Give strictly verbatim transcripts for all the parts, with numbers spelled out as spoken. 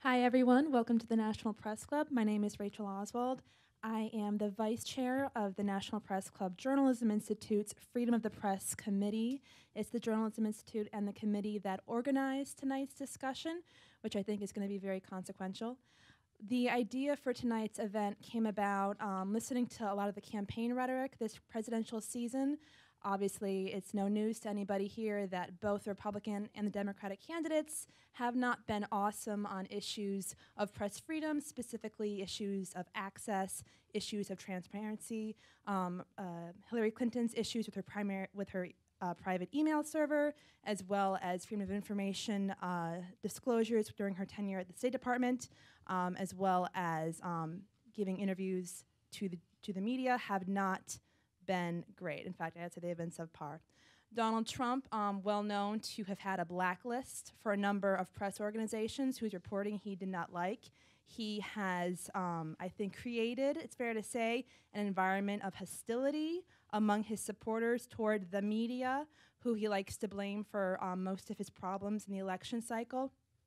Hi, everyone. Welcome to the National Press Club. My name is Rachel Oswald. I am the vice chair of the National Press Club Journalism Institute's Freedom of the Press Committee. It's the Journalism Institute and the committee that organized tonight's discussion, which I think is going to be very consequential. The idea for tonight's event came about um, listening to a lot of the campaign rhetoric this presidential season. Obviously, it's no news to anybody here that both the Republican and the Democratic candidates have not been awesome on issues of press freedom, specifically issues of access, issues of transparency. Um, uh, Hillary Clinton's issues with her primary with her uh, private email server, as well as freedom of information uh, disclosures during her tenure at the State Department, um, as well as um, giving interviews to the to the media, have not been great. In fact, I'd say they've been subpar. Donald Trump, um, well known to have had a blacklist for a number of press organizations whose reporting he did not like. He has, um, I think, created, it's fair to say, an environment of hostility among his supporters toward the media, who he likes to blame for um, most of his problems in the election cycle.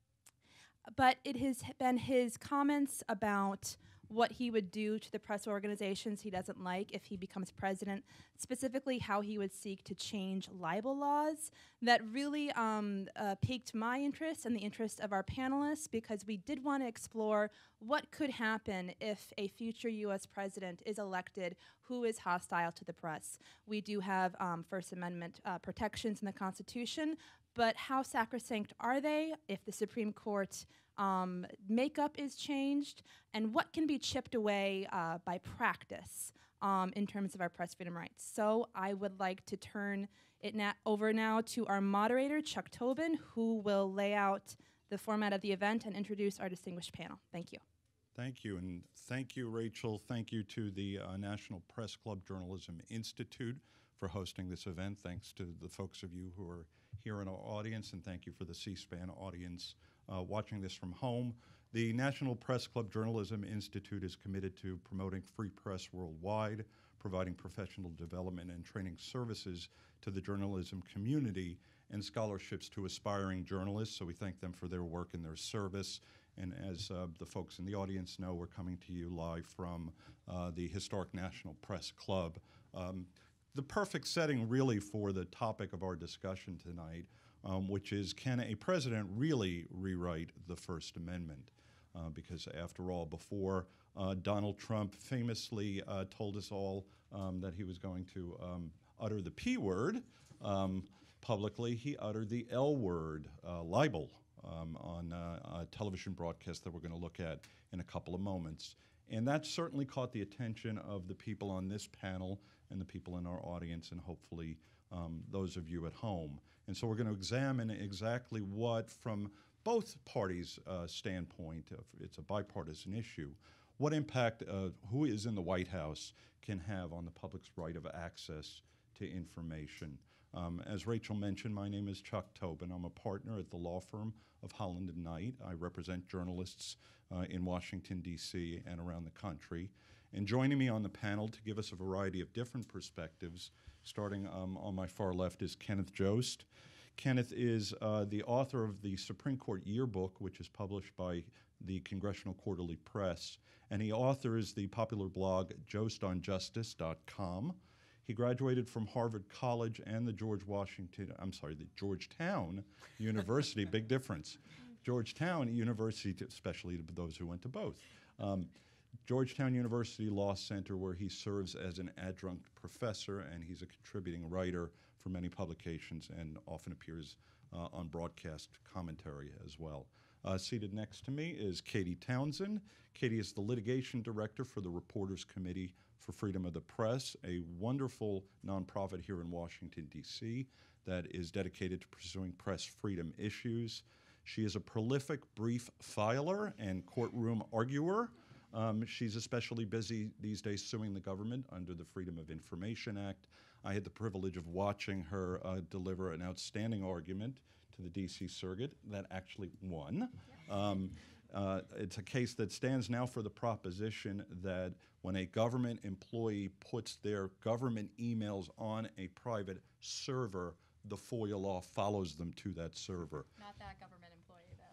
But it has been his comments about what he would do to the press organizations he doesn't like if he becomes president, specifically how he would seek to change libel laws, that really um, uh, piqued my interest and the interest of our panelists, because we did want to explore what could happen if a future U S president is elected who is hostile to the press. We do have um, First Amendment uh, protections in the Constitution, but how sacrosanct are they if the Supreme Court um, makeup is changed, and what can be chipped away uh, by practice um, in terms of our press freedom rights? So I would like to turn it na over now to our moderator, Chuck Tobin, who will lay out the format of the event and introduce our distinguished panel. Thank you. Thank you, and thank you, Rachel. Thank you to the uh, National Press Club Journalism Institute for hosting this event. Thanks to the folks of you who are here in our audience, and thank you for the C-SPAN audience uh, watching this from home. The National Press Club Journalism Institute is committed to promoting free press worldwide, providing professional development and training services to the journalism community, and scholarships to aspiring journalists. So we thank them for their work and their service. And as uh, the folks in the audience know, we're coming to you live from uh, the historic National Press Club. Um, the perfect setting really for the topic of our discussion tonight, um, which is, can a president really rewrite the First Amendment? Uh, because after all, before uh, Donald Trump famously uh, told us all um, that he was going to um, utter the P word um, publicly, he uttered the L word, uh, libel, um, on uh, a television broadcast that we're going to look at in a couple of moments. And that certainly caught the attention of the people on this panel and the people in our audience, and hopefully um, those of you at home. And so we're going to examine exactly what, from both parties' uh, standpoint, uh, it's a bipartisan issue, what impact uh, who is in the White House can have on the public's right of access to information. Um, as Rachel mentioned, my name is Chuck Tobin. I'm a partner at the law firm of Holland Knight. I represent journalists uh, in Washington, D C and around the country. And joining me on the panel to give us a variety of different perspectives, starting um, on my far left, is Kenneth Jost. Kenneth is uh, the author of the Supreme Court Yearbook, which is published by the Congressional Quarterly Press, and he authors the popular blog jost on justice dot com. He graduated from Harvard College and the George Washington, I'm sorry, the Georgetown University, big difference. Georgetown University, to, especially to those who went to both. Um, Georgetown University Law Center, where he serves as an adjunct professor, and he's a contributing writer for many publications and often appears uh, on broadcast commentary as well. Uh, seated next to me is Katie Townsend. Katie is the litigation director for the Reporters Committee for Freedom of the Press, a wonderful nonprofit here in Washington, D C that is dedicated to pursuing press freedom issues. She is a prolific brief filer and courtroom arguer. Um, she's especially busy these days suing the government under the Freedom of Information Act. I had the privilege of watching her uh, deliver an outstanding argument to the D C Circuit that actually won. Um, uh, it's a case that stands now for the proposition that when a government employee puts their government emails on a private server, the FOIA law follows them to that server. Not that government employee, though.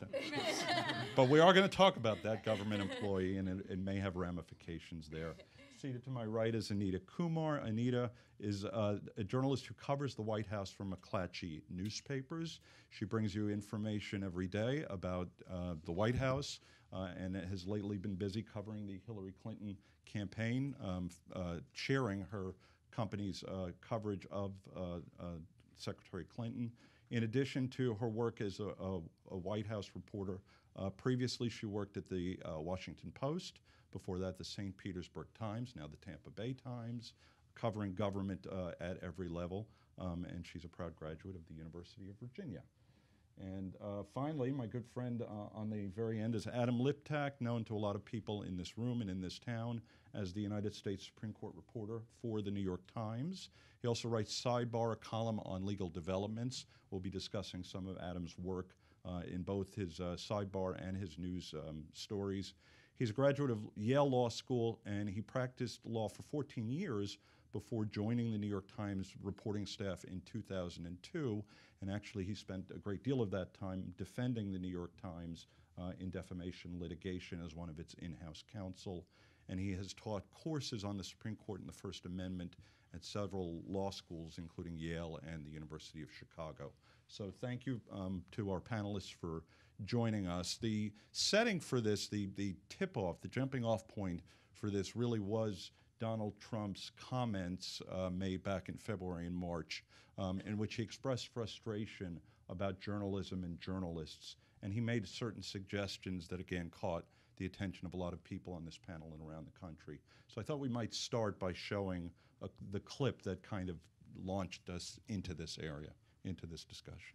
But we are going to talk about that government employee, and it, it may have ramifications there. Seated to my right is Anita Kumar. Anita is uh, a journalist who covers the White House for McClatchy newspapers. She brings you information every day about uh, the White House, uh, and has lately been busy covering the Hillary Clinton campaign, um, uh, chairing her company's uh, coverage of uh, uh, Secretary Clinton. In addition to her work as a, a, a White House reporter, uh, previously she worked at the uh, Washington Post, before that the Saint Petersburg Times, now the Tampa Bay Times, covering government uh, at every level, um, and she's a proud graduate of the University of Virginia. And uh, finally, my good friend uh, on the very end is Adam Liptak, known to a lot of people in this room and in this town as the United States Supreme Court reporter for the New York Times. He also writes Sidebar, a column on legal developments. We'll be discussing some of Adam's work uh, in both his uh, Sidebar and his news um, stories. He's a graduate of Yale Law School, and he practiced law for fourteen years before joining the New York Times reporting staff in two thousand two. And actually, he spent a great deal of that time defending the New York Times uh, in defamation litigation as one of its in-house counsel. And he has taught courses on the Supreme Court and the First Amendment at several law schools, including Yale and the University of Chicago. So thank you um, to our panelists for joining us. The setting for this, the, the tip-off, the jumping-off point for this really was Donald Trump's comments uh, made back in February and March, um, in which he expressed frustration about journalism and journalists. And he made certain suggestions that, again, caught the attention of a lot of people on this panel and around the country. So I thought we might start by showing a, the clip that kind of launched us into this area, into this discussion.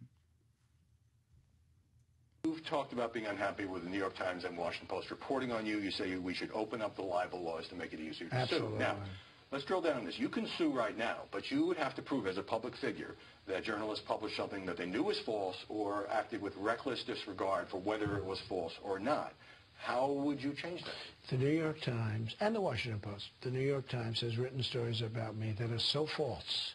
You've talked about being unhappy with the New York Times and Washington Post reporting on you. You say we should open up the libel laws to make it easier to Absolutely. sue. Now, let's drill down on this. You can sue right now, but you would have to prove as a public figure that journalists published something that they knew was false or acted with reckless disregard for whether it was false or not. How would you change that? The New York Times and the Washington Post, the New York Times has written stories about me that are so false,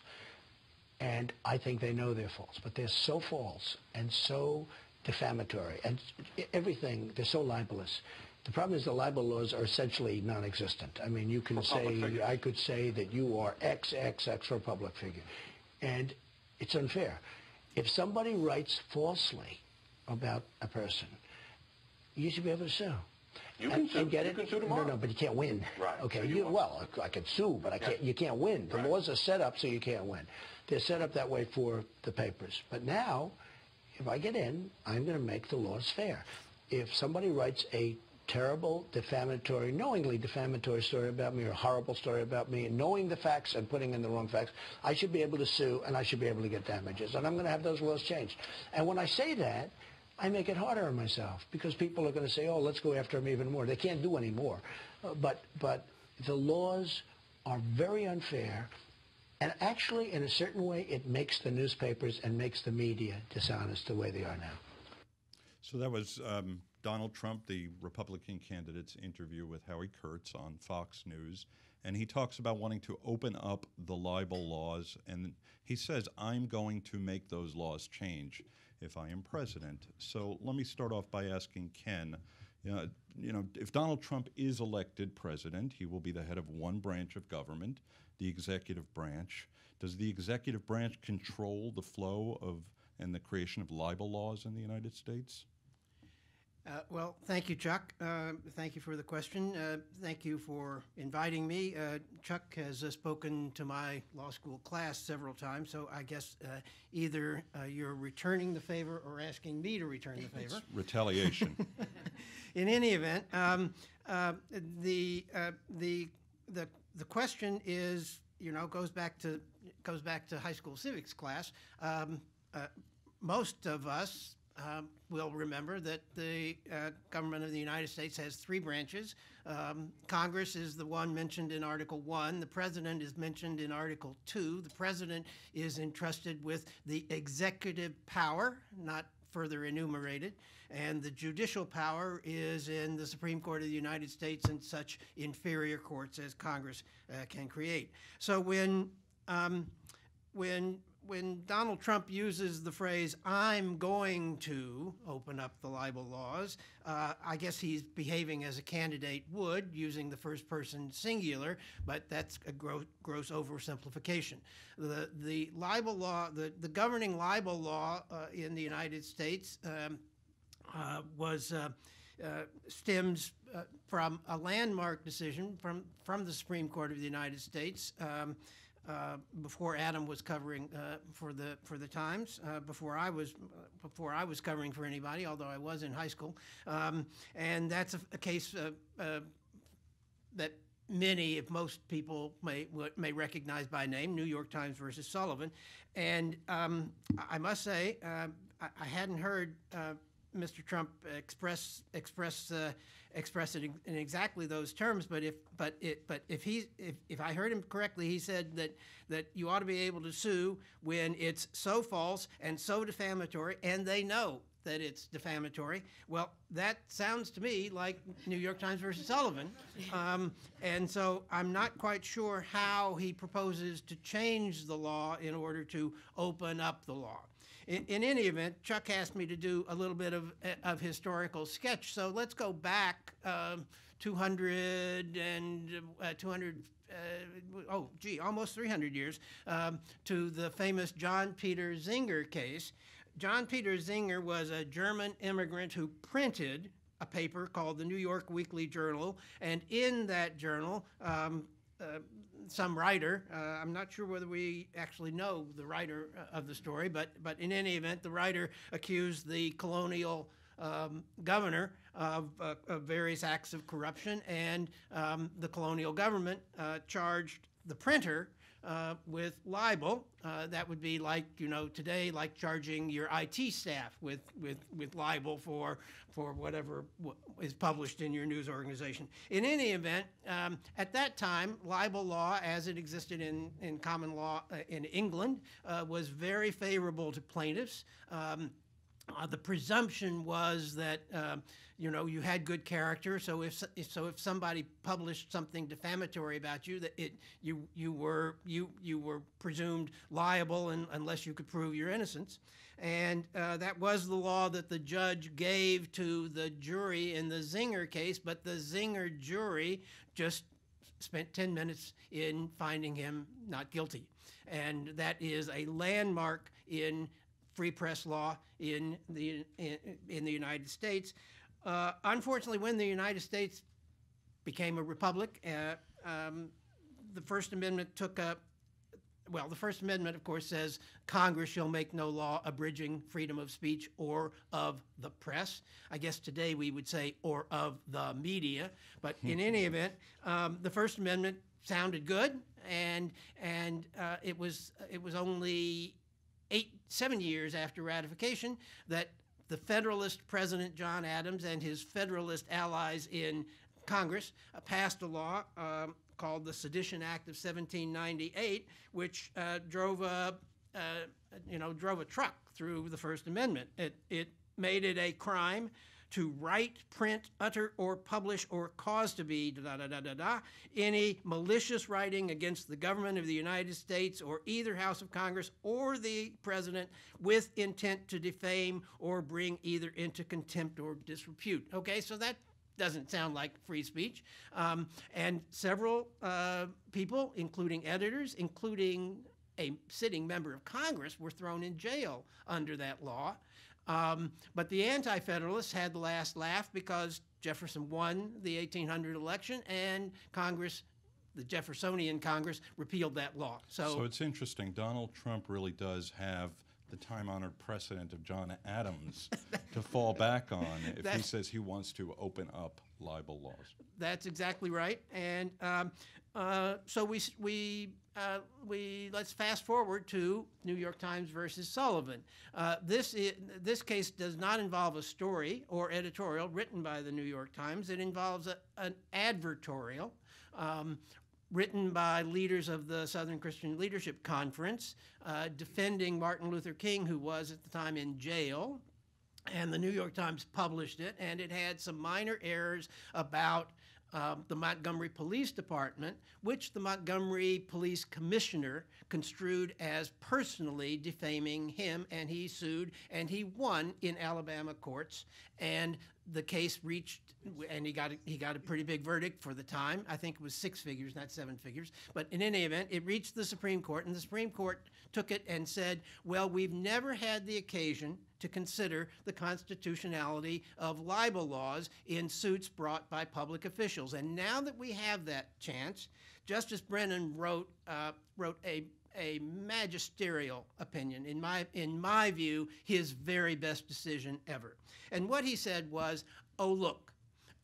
and I think they know they're false, but they're so false and so defamatory, and everything, they're so libelous. The problem is the libel laws are essentially non-existent. I mean, you can say, I could say that you are X X X for a public figure, and it's unfair. If somebody writes falsely about a person, you should be able to sue. You and, can sue. And get you it? can sue tomorrow. No, no, but you can't win. Right. Okay. So you you, well, I could sue, but I yeah. can't. You can't win. The right. laws are set up so you can't win. They're set up that way for the papers. But now, if I get in, I'm going to make the laws fair. If somebody writes a terrible, defamatory, knowingly defamatory story about me or a horrible story about me, knowing the facts and putting in the wrong facts, I should be able to sue and I should be able to get damages. And I'm going to have those laws changed. And when I say that, I make it harder on myself because people are going to say, oh, let's go after him even more. They can't do any more. Uh, but, but the laws are very unfair. And actually, in a certain way, it makes the newspapers and makes the media dishonest the way they are now. So that was um, Donald Trump, the Republican candidate's interview with Howie Kurtz on Fox News. And he talks about wanting to open up the libel laws. And he says, I'm going to make those laws change if I am president. So let me start off by asking Ken, you know, you know, if Donald Trump is elected president, he will be the head of one branch of government, the executive branch. Does the executive branch control the flow of and the creation of libel laws in the United States? Uh, well, thank you, Chuck. Uh, thank you for the question. Uh, thank you for inviting me. Uh, Chuck has uh, spoken to my law school class several times, so I guess uh, either uh, you're returning the favor or asking me to return the favor. It's retaliation. In any event, um, uh, the uh, the the the question is, you know, goes back to goes back to high school civics class. Um, uh, most of us Um, will remember that the uh, government of the United States has three branches. Um, Congress is the one mentioned in Article one. The President is mentioned in Article two. The President is entrusted with the executive power, not further enumerated, and the judicial power is in the Supreme Court of the United States and such inferior courts as Congress uh, can create. So when um, when when Donald Trump uses the phrase, "I'm going to open up the libel laws," uh, I guess he's behaving as a candidate would, using the first person singular, but that's a gross, gross oversimplification. The, the libel law, the, the governing libel law uh, in the United States um, uh, was uh, uh, stems uh, from a landmark decision from, from the Supreme Court of the United States. Um, Uh, before Adam was covering uh, for the for the Times, uh, before I was uh, before I was covering for anybody, although I was in high school, um, and that's a, a case uh, uh, that many, if most people, may may recognize by name: New York Times versus Sullivan. And um, I must say, uh, I, I hadn't heard Uh, Mister Trump express express uh, express it in exactly those terms, but if but it but if he if, if I heard him correctly, he said that that you ought to be able to sue when it's so false and so defamatory, and they know that it's defamatory. Well, that sounds to me like New York Times versus Sullivan, um, and so I'm not quite sure how he proposes to change the law in order to open up the law. In, in any event, Chuck asked me to do a little bit of, of historical sketch, so let's go back um, two hundred and uh, two hundred, uh, oh gee, almost three hundred years um, to the famous John Peter Zenger case. John Peter Zenger was a German immigrant who printed a paper called the New York Weekly Journal, and in that journal, um, uh, some writer, uh, I'm not sure whether we actually know the writer of the story, but, but in any event, the writer accused the colonial um, governor of, uh, of various acts of corruption, and um, the colonial government uh, charged the printer uh, with libel. Uh, that would be like, you know, today, like charging your I T staff with, with, with libel for, for whatever w is published in your news organization. In any event, um, at that time, libel law, as it existed in, in common law uh, in England, uh, was very favorable to plaintiffs. Um, Uh, the presumption was that uh, you know, you had good character, so if, if so if somebody published something defamatory about you, that it you you were you you were presumed liable, and, unless you could prove your innocence. And uh, that was the law that the judge gave to the jury in the Zenger case, but the Zenger jury just spent ten minutes in finding him not guilty, and that is a landmark in free press law in the in, in the United States. Uh, unfortunately, when the United States became a republic, uh, um, the First Amendment took a well. The First Amendment, of course, says Congress shall make no law abridging freedom of speech or of the press. I guess today we would say or of the media. But in any event, um, the First Amendment sounded good, and and uh, it was it was only eight, seven years after ratification that the Federalist President John Adams and his Federalist allies in Congress uh, passed a law um, called the Sedition Act of seventeen ninety-eight, which uh, drove a, uh, you know, drove a truck through the First Amendment. It, it made it a crime to write, print, utter, or publish, or cause to be, da da da da da, any malicious writing against the government of the United States or either House of Congress or the President with intent to defame or bring either into contempt or disrepute. Okay, so that doesn't sound like free speech. Um, and several uh, people, including editors, including a sitting member of Congress, were thrown in jail under that law. Um, but the Anti-Federalists had the last laugh because Jefferson won the eighteen hundred election, and Congress, the Jeffersonian Congress, repealed that law. So, so it's interesting. Donald Trump really does have the time-honored precedent of John Adams to fall back on if he says he wants to open up libel laws. That's exactly right. And um, uh, so we we uh, we let's fast forward to New York Times versus Sullivan. Uh, this is, this case does not involve a story or editorial written by the New York Times. It involves a, an advertorial um, written by leaders of the Southern Christian Leadership Conference, uh, defending Martin Luther King, who was at the time in jail. And the New York Times published it, and it had some minor errors about uh, the Montgomery Police Department, which the Montgomery Police Commissioner construed as personally defaming him, and he sued, and he won in Alabama courts, and the case reached, and he got a, he got a pretty big verdict for the time. I think it was six figures, not seven figures. But in any event, it reached the Supreme Court, and the Supreme Court took it and said, well, we've never had the occasion to consider the constitutionality of libel laws in suits brought by public officials. And now that we have that chance, Justice Brennan wrote uh, wrote a a magisterial opinion, in my in my view, his very best decision ever. And what he said was, oh, look,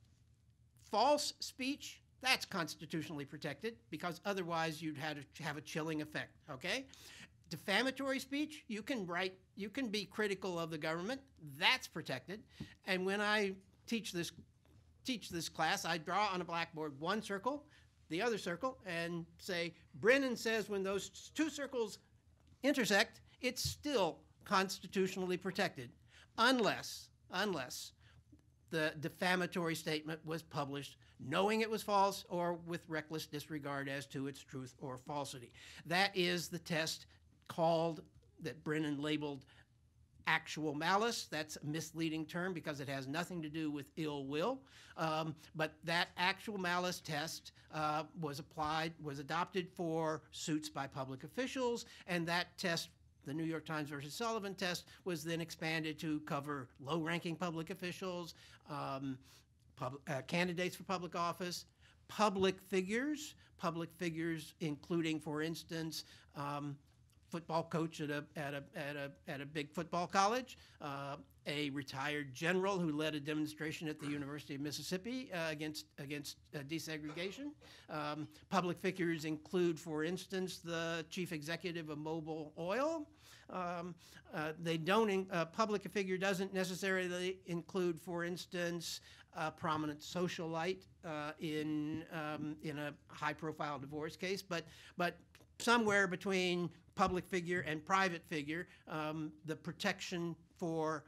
false speech, that's constitutionally protected because otherwise you'd have a, have a chilling effect, okay? Defamatory speech, you can write, you can be critical of the government, that's protected. And when I teach this teach this class, I draw on a blackboard one circle, the other circle, and say, Brennan says when those two circles intersect, it's still constitutionally protected, unless, unless the defamatory statement was published knowing it was false or with reckless disregard as to its truth or falsity. That is the test called, that Brennan labeled actual malice. That's a misleading term because it has nothing to do with ill will. Um, but that actual malice test uh, was applied, was adopted for suits by public officials, and that test, the New York Times versus Sullivan test, was then expanded to cover low-ranking public officials, um, pub, uh, candidates for public office, public figures, public figures including, for instance, um, football coach at a at a at a at a big football college, uh, a retired general who led a demonstration at the University of Mississippi uh, against against uh, desegregation. Um, public figures include, for instance, the chief executive of Mobil Oil. Um, uh, they don't. In, a public figure doesn't necessarily include, for instance, a prominent socialite uh, in um, in a high-profile divorce case, but but somewhere between public figure and private figure, um, the protection for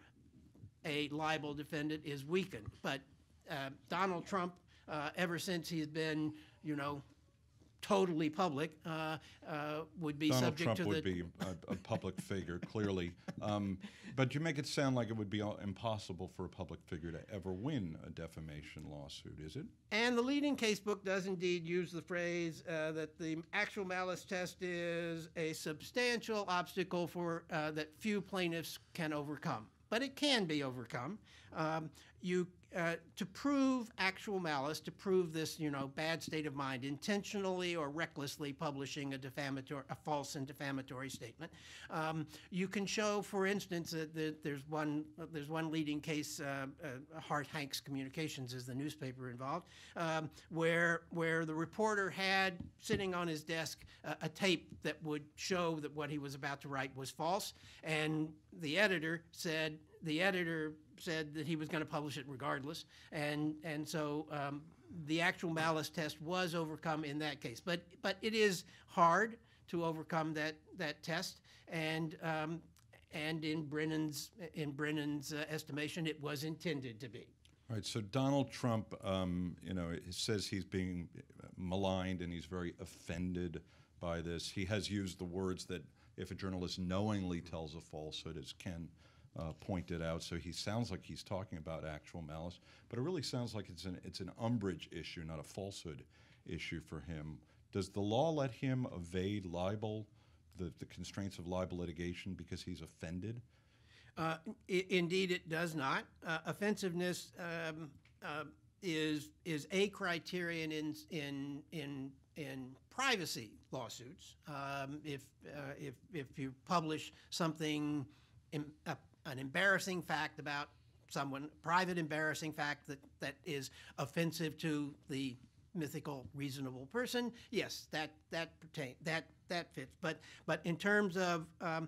a libel defendant is weakened. But uh, Donald Trump, uh, ever since he's been, you know, totally public, uh, uh, would be Donald subject Trump to the... would be a, a public figure, clearly. Um, but you make it sound like it would be impossible for a public figure to ever win a defamation lawsuit, is it? And the leading casebook does indeed use the phrase uh, that the actual malice test is a substantial obstacle for uh, that few plaintiffs can overcome. But it can be overcome. Um, you uh, to prove actual malice, to prove this, you know, bad state of mind, intentionally or recklessly publishing a defamatory, a false and defamatory statement. Um, you can show, for instance, that the, there's one there's one leading case, uh, uh, Hart Hanks Communications is the newspaper involved, um, where where the reporter had sitting on his desk uh, a tape that would show that what he was about to write was false, and the editor said the editor said that he was going to publish it regardless, and and so um, the actual malice test was overcome in that case. But but it is hard to overcome that that test, and um, and in Brennan's in Brennan's uh, estimation, it was intended to be. All right. So Donald Trump, um, you know, says he's being maligned and he's very offended by this. He has used the words that if a journalist knowingly tells a falsehood, as Ken Uh, pointed out, so he sounds like he's talking about actual malice, but it really sounds like it's an it's an umbrage issue, not a falsehood issue for him. Does the law let him evade libel, the, the constraints of libel litigation, because he's offended? Uh, I- indeed, it does not. Uh, offensiveness um, uh, is is a criterion in in in in privacy lawsuits. Um, if uh, if if you publish something, in, uh, an embarrassing fact about someone, private embarrassing fact that, that is offensive to the mythical reasonable person, yes, that that pertain that that fits. But but in terms of um,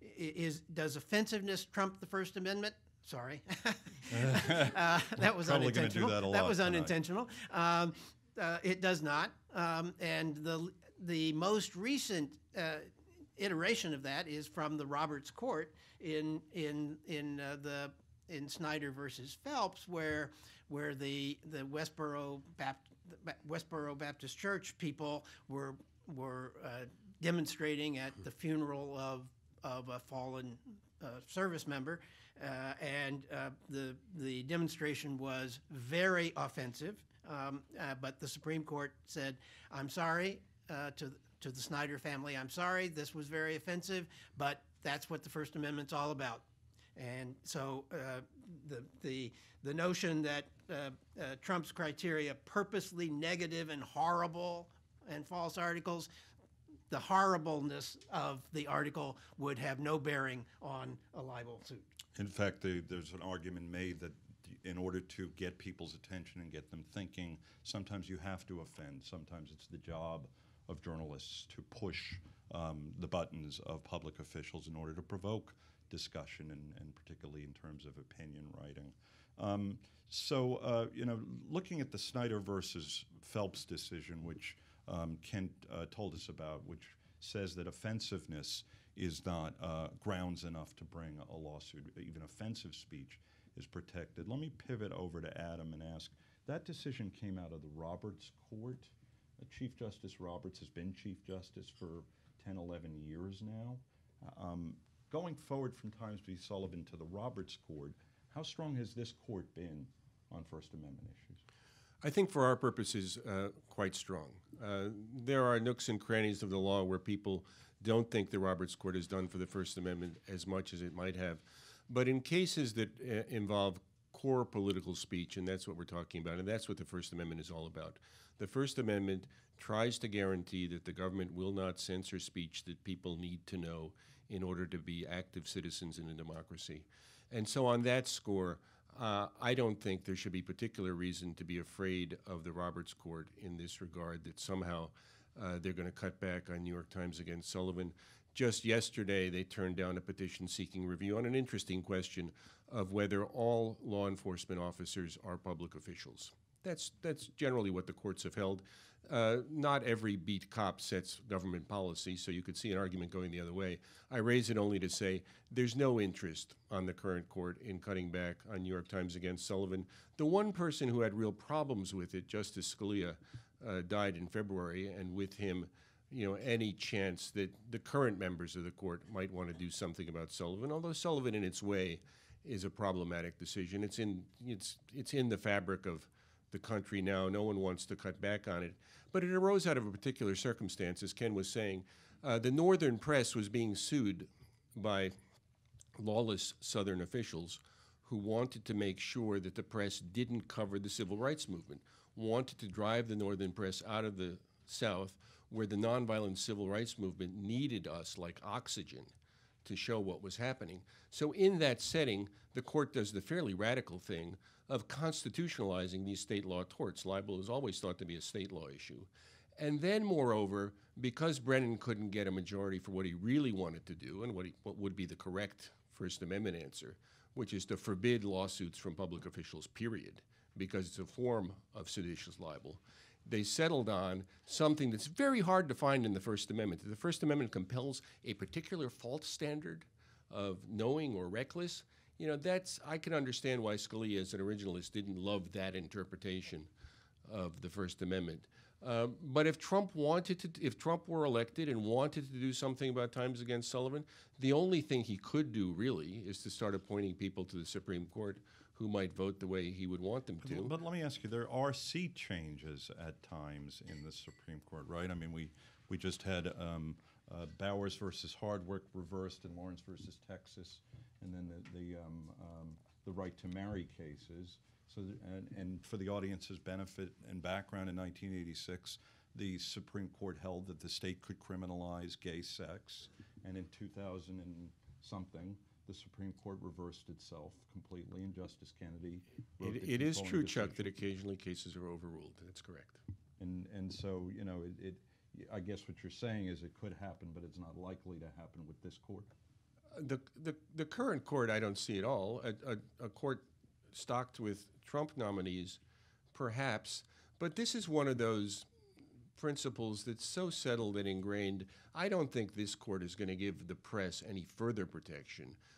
is does offensiveness trump the First Amendment? Sorry, uh, that was Probably unintentional. Gonna do that a that lot was tonight. unintentional. Um, uh, it does not. Um, and the the most recent uh, iteration of that is from the Roberts Court in in in uh, the in Snyder versus Phelps, where where the the Westboro Baptist, Westboro Baptist Church people were were uh, demonstrating at the funeral of of a fallen uh, service member, uh, and uh, the the demonstration was very offensive. Um, uh, but the Supreme Court said, "I'm sorry uh, to to the Snyder family. I'm sorry. This was very offensive, but that's what the First Amendment's all about." And so uh, the the the notion that uh, uh, Trump's criteria purposely negative and horrible and false articles, the horribleness of the article would have no bearing on a libel suit. In fact, the, there's an argument made that in order to get people's attention and get them thinking, sometimes you have to offend. Sometimes it's the job of journalists to push um, the buttons of public officials in order to provoke discussion, and, and particularly in terms of opinion writing. Um, so, uh, you know, looking at the Snyder versus Phelps decision, which um, Kent uh, told us about, which says that offensiveness is not uh, grounds enough to bring a lawsuit. Even offensive speech is protected. Let me pivot over to Adam and ask, that decision came out of the Roberts Court. Uh, Chief Justice Roberts has been Chief Justice for ten, eleven years now. Um, going forward from Times v. Sullivan to the Roberts Court, how strong has this court been on First Amendment issues? I think for our purposes, uh, quite strong. Uh, there are nooks and crannies of the law where people don't think the Roberts Court has done for the First Amendment as much as it might have. But in cases that uh, involve core political speech, and that's what we're talking about, and that's what the First Amendment is all about. The First Amendment tries to guarantee that the government will not censor speech that people need to know in order to be active citizens in a democracy. And so on that score, uh, I don't think there should be particular reason to be afraid of the Roberts Court in this regard, that somehow uh, they're going to cut back on New York Times against Sullivan. Just yesterday, they turned down a petition seeking review on an interesting question of whether all law enforcement officers are public officials. That's, that's generally what the courts have held. Uh, not every beat cop sets government policy, so you could see an argument going the other way. I raise it only to say there's no interest on the current court in cutting back on New York Times against Sullivan. The one person who had real problems with it, Justice Scalia, uh, died in February, and with him, you know, any chance that the current members of the court might want to do something about Sullivan, although Sullivan in its way is a problematic decision. It's in, it's, it's in the fabric of the country now. No one wants to cut back on it. But it arose out of a particular circumstance, as Ken was saying. Uh, the northern press was being sued by lawless southern officials who wanted to make sure that the press didn't cover the civil rights movement, wanted to drive the northern press out of the South, where the nonviolent civil rights movement needed us like oxygen to show what was happening. So in that setting, the court does the fairly radical thing of constitutionalizing these state law torts. Libel is always thought to be a state law issue. And then, moreover, because Brennan couldn't get a majority for what he really wanted to do and what, he, what would be the correct First Amendment answer, which is to forbid lawsuits from public officials, period, because it's a form of seditious libel, they settled on something that's very hard to find in the First Amendment. The First Amendment compels a particular fault standard of knowing or reckless. You know, that's, I can understand why Scalia, as an originalist, didn't love that interpretation of the First Amendment. Uh, but if Trump wanted to, if Trump were elected and wanted to do something about Times against Sullivan, the only thing he could do, really, is to start appointing people to the Supreme Court who might vote the way he would want them to. But, but let me ask you, there are seat changes at times in the Supreme Court, right? I mean, we, we just had um, uh, Bowers versus Hardwick reversed in Lawrence versus Texas, and then the, the, um, um, the right to marry cases. So, th and, and for the audience's benefit and background, in nineteen eighty-six, the Supreme Court held that the state could criminalize gay sex, and in two thousand and something, the Supreme Court reversed itself completely, and Justice Kennedy wrote It, the it is controlling true, decision. Chuck, that occasionally cases are overruled. That's correct. And and so, you know, it, it, I guess what you're saying is it could happen, but it's not likely to happen with this court. Uh, the, the, the current court, I don't see at all. A, a, a court stocked with Trump nominees, perhaps, but this is one of those principles that's so settled and ingrained. I don't think this court is going to give the press any further protection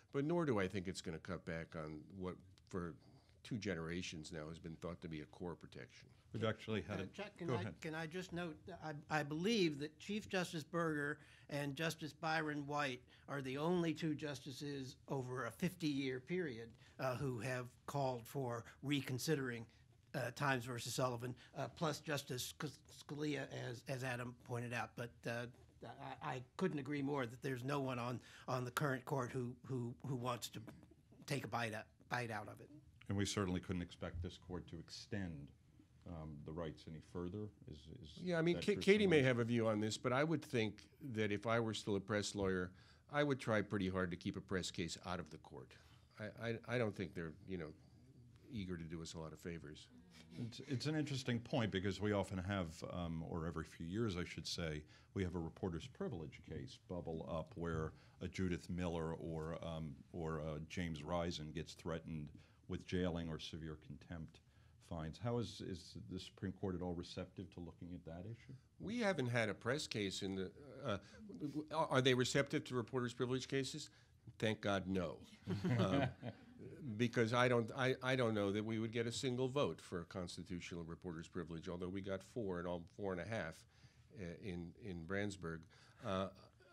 but nor do I think it's going to cut back on what, for two generations now, has been thought to be a core protection. We've actually had Uh, it. Chuck, can Go I, ahead. can I just note, that I, I believe that Chief Justice Berger and Justice Byron White are the only two justices over a fifty-year period uh, who have called for reconsidering uh, Times versus Sullivan, uh, plus Justice Scalia, as, as Adam pointed out. But uh, I, I couldn't agree more that there's no one on, on the current court who, who, who wants to take a bite out, bite out of it. And we certainly couldn't expect this court to extend um, the rights any further. Is, is Yeah, I mean, that Ka- true, Katie may Kumar? have a view on this, but I would think that if I were still a press lawyer, I would try pretty hard to keep a press case out of the court. I, I, I don't think they're, you know, eager to do us a lot of favors. It's, it's an interesting point because we often have, um, or every few years, I should say, we have a reporter's privilege case bubble up where a Judith Miller or um, or uh, James Risen gets threatened with jailing or severe contempt fines. How is is the Supreme Court at all receptive to looking at that issue? We haven't had a press case in the. Uh, are they receptive to reporters' privilege cases? Thank God, no. um, because I don't, I, I don't know that we would get a single vote for a constitutional reporter's privilege, although we got four and all four and a half uh, in in Brandsburg. Uh,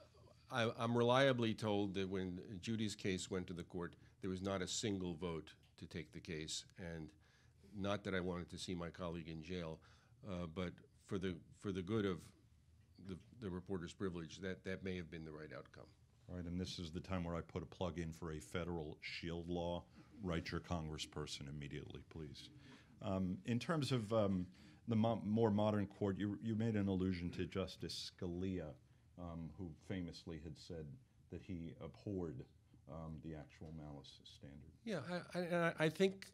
I, I'm reliably told that when Judy's case went to the court, there was not a single vote to take the case, and not that I wanted to see my colleague in jail, uh, but for the for the good of the, the reporter's privilege, that, that may have been the right outcome. All right, and this is the time where I put a plug in for a federal shield law. Write your congressperson immediately, please. Um, in terms of um, the mo more modern court, you, you made an allusion to Justice Scalia, um, who famously had said that he abhorred um, the actual malice standard. Yeah, I, I, and I- I think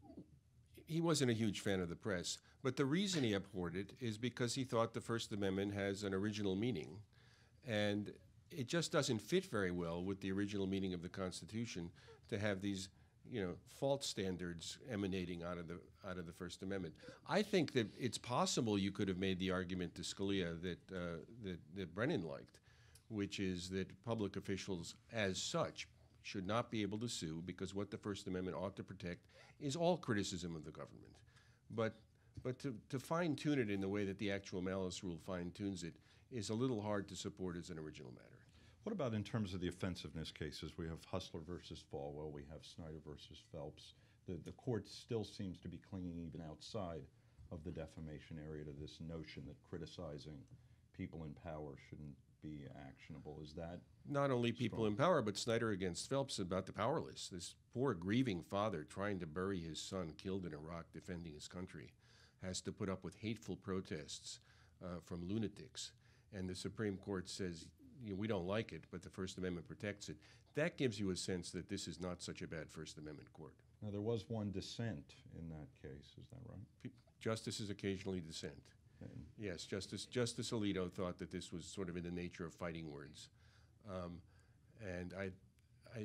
he wasn't a huge fan of the press, but the reason he abhorred it is because he thought the First Amendment has an original meaning, and it just doesn't fit very well with the original meaning of the Constitution to have these, you know, false standards emanating out of the out of the First Amendment. I think that it's possible you could have made the argument to Scalia that uh, that, that Brennan liked, which is that public officials, as such, should not be able to sue because what the First Amendment ought to protect is all criticism of the government. But but to, to fine-tune it in the way that the actual malice rule fine-tunes it is a little hard to support as an original matter. What about in terms of the offensiveness cases? We have Hustler versus Falwell, we have Snyder versus Phelps. The, the court still seems to be clinging even outside of the defamation area to this notion that criticizing people in power shouldn't be actionable. Is that Not only people strong? in power, but Snyder against Phelps about the powerless. This poor grieving father trying to bury his son killed in Iraq defending his country has to put up with hateful protests uh, from lunatics. And the Supreme Court says, you know, we don't like it, but the First Amendment protects it. That gives you a sense that this is not such a bad First Amendment court. Now, there was one dissent in that case, is that right? Pe- Justices occasionally dissent. And Yes, Justice Justice Alito thought that this was sort of in the nature of fighting words, um, and I, I,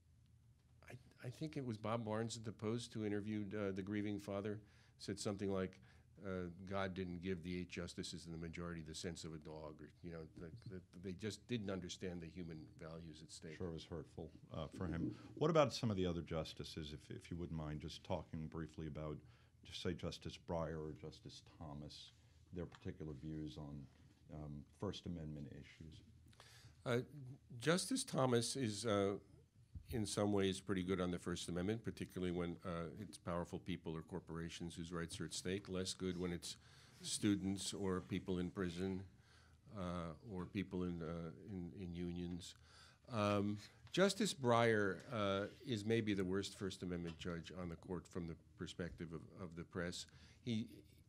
I, I think it was Bob Barnes at the Post who interviewed uh, the grieving father, said something like, uh, "God didn't give the eight justices in the majority the sense of a dog," or you know, the, the, they just didn't understand the human values at stake. sure it was hurtful uh, for him. What about some of the other justices, if, if you wouldn't mind just talking briefly about, just say, Justice Breyer or Justice Thomas, their particular views on um, First Amendment issues? Uh, Justice Thomas is, uh, in some ways, pretty good on the First Amendment, particularly when uh, it's powerful people or corporations whose rights are at stake. Less good when it's students or people in prison uh, or people in, uh, in, in unions. Um, Justice Breyer uh, is maybe the worst First Amendment judge on the court from the perspective of, of the press. He,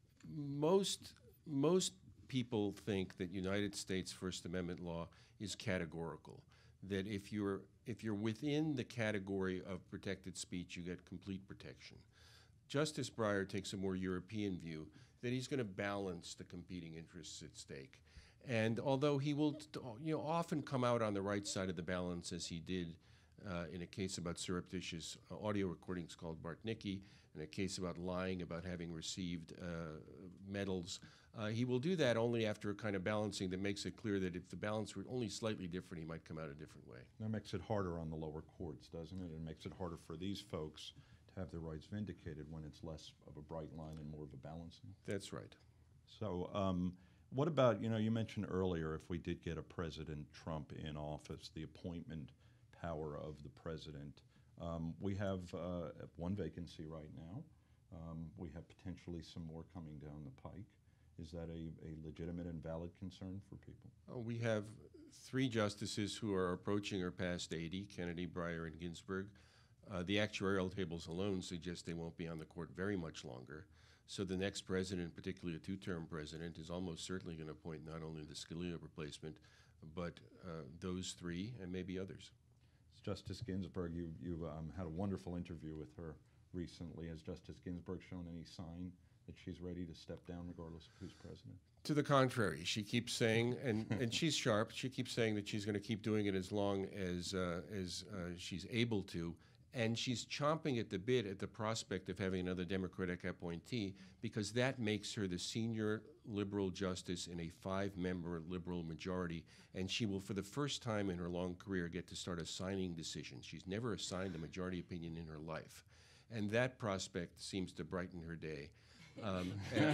most, most people think that United States First Amendment law is categorical, that if you're, if you're within the category of protected speech, you get complete protection. Justice Breyer takes a more European view that he's going to balance the competing interests at stake. And although he will you know, often come out on the right side of the balance, as he did uh, in a case about surreptitious uh, audio recordings called Bartnicki, in a case about lying about having received uh, medals. Uh, he will do that only after a kind of balancing that makes it clear that if the balance were only slightly different, he might come out a different way. That makes it harder on the lower courts, doesn't it? It makes it harder for these folks to have their rights vindicated when it's less of a bright line and more of a balancing. That's right. So um, what about, you know, you mentioned earlier if we did get a President Trump in office, the appointment power of the president. Um, we have uh, one vacancy right now. Um, we have potentially some more coming down the pike. Is that a, a legitimate and valid concern for people? Uh, we have three justices who are approaching or past eighty, Kennedy, Breyer, and Ginsburg. Uh, the actuarial tables alone suggest they won't be on the court very much longer. So the next president, particularly a two-term president, is almost certainly going to appoint not only the Scalia replacement, but uh, those three and maybe others. Justice Ginsburg, you, you um, had a wonderful interview with her recently. Has Justice Ginsburg shown any sign that she's ready to step down regardless of who's president? To the contrary, she keeps saying, and, and she's sharp, she keeps saying that she's going to keep doing it as long as, uh, as uh, she's able to. And she's chomping at the bit at the prospect of having another Democratic appointee because that makes her the senior liberal justice in a five-member liberal majority, and she will, for the first time in her long career, get to start assigning decisions. She's never assigned a majority opinion in her life, and that prospect seems to brighten her day. Um, and,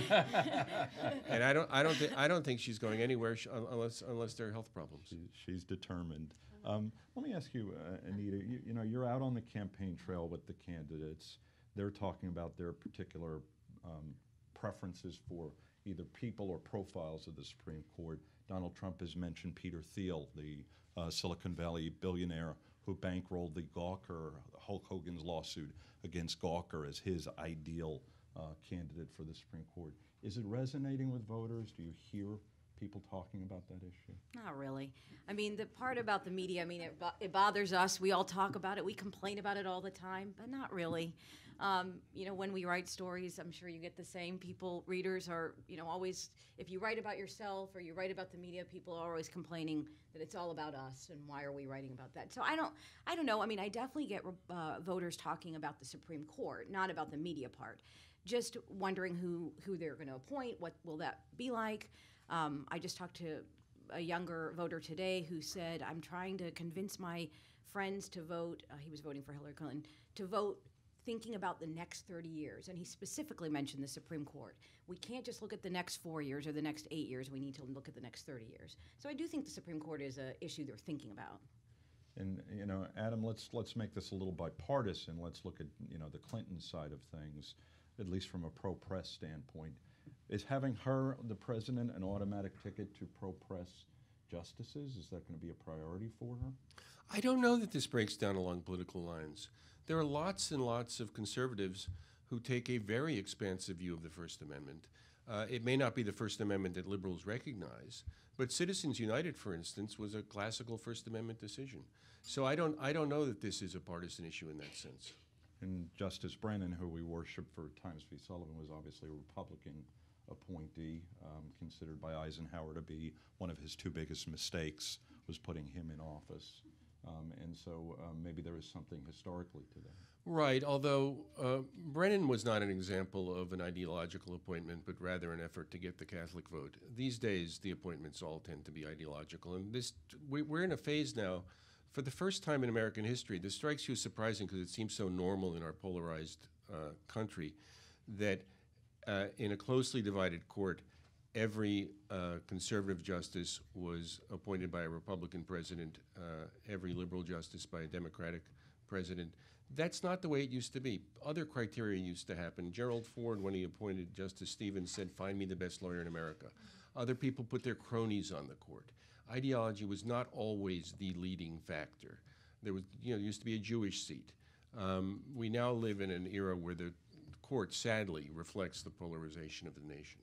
and I don't, I don't, th- I don't think she's going anywhere sh- unless, unless there are health problems. She, she's determined. Um, let me ask you, uh, Anita. You, you know, you're out on the campaign trail with the candidates. They're talking about their particular um, preferences for either people or profiles of the Supreme Court. Donald Trump has mentioned Peter Thiel, the uh, Silicon Valley billionaire who bankrolled the Gawker, Hulk Hogan's lawsuit against Gawker as his ideal uh, candidate for the Supreme Court. Is it resonating with voters? Do you hear people talking about that issue? Not really. I mean, the part about the media, I mean, it, bo- it bothers us. We all talk about it. We complain about it all the time, but not really. Um, you know, when we write stories, I'm sure you get the same. People, readers are, you know, always, if you write about yourself or you write about the media, people are always complaining that it's all about us and why are we writing about that. So I don't, I don't know. I mean, I definitely get uh, voters talking about the Supreme Court, not about the media part. Just wondering who, who they're going to appoint, what will that be like. Um, I just talked to a younger voter today who said, I'm trying to convince my friends to vote, uh, he was voting for Hillary Clinton, to vote thinking about the next thirty years. And he specifically mentioned the Supreme Court. We can't just look at the next four years or the next eight years. We need to look at the next thirty years. So I do think the Supreme Court is an issue they're thinking about. And, you know, Adam, let's let's make this a little bipartisan. Let's look at, you know, the Clinton side of things, at least from a pro-press standpoint. Is having her, the president, an automatic ticket to pro-press justices? Is that going to be a priority for her? I don't know that this breaks down along political lines. There are lots and lots of conservatives who take a very expansive view of the First Amendment. Uh, it may not be the First Amendment that liberals recognize, but Citizens United, for instance, was a classical First Amendment decision. So I don't, I don't know that this is a partisan issue in that sense. And Justice Brennan, who we worship for Times v. Sullivan, was obviously a Republican appointee, um, considered by Eisenhower to be one of his two biggest mistakes, was putting him in office. Um, and so um, maybe there is something historically to that. Right, although uh, Brennan was not an example of an ideological appointment, but rather an effort to get the Catholic vote. These days, the appointments all tend to be ideological. And this, we, we're in a phase now, for the first time in American history, this strikes you as surprising because it seems so normal in our polarized uh, country, that uh, in a closely divided court, every uh, conservative justice was appointed by a Republican president, uh, every liberal justice by a Democratic president. That's not the way it used to be. Other criteria used to happen. Gerald Ford, when he appointed Justice Stevens, said, find me the best lawyer in America. Other people put their cronies on the court. Ideology was not always the leading factor. There was, you know, used to be a Jewish seat. Um, we now live in an era where the court, sadly, reflects the polarization of the nation.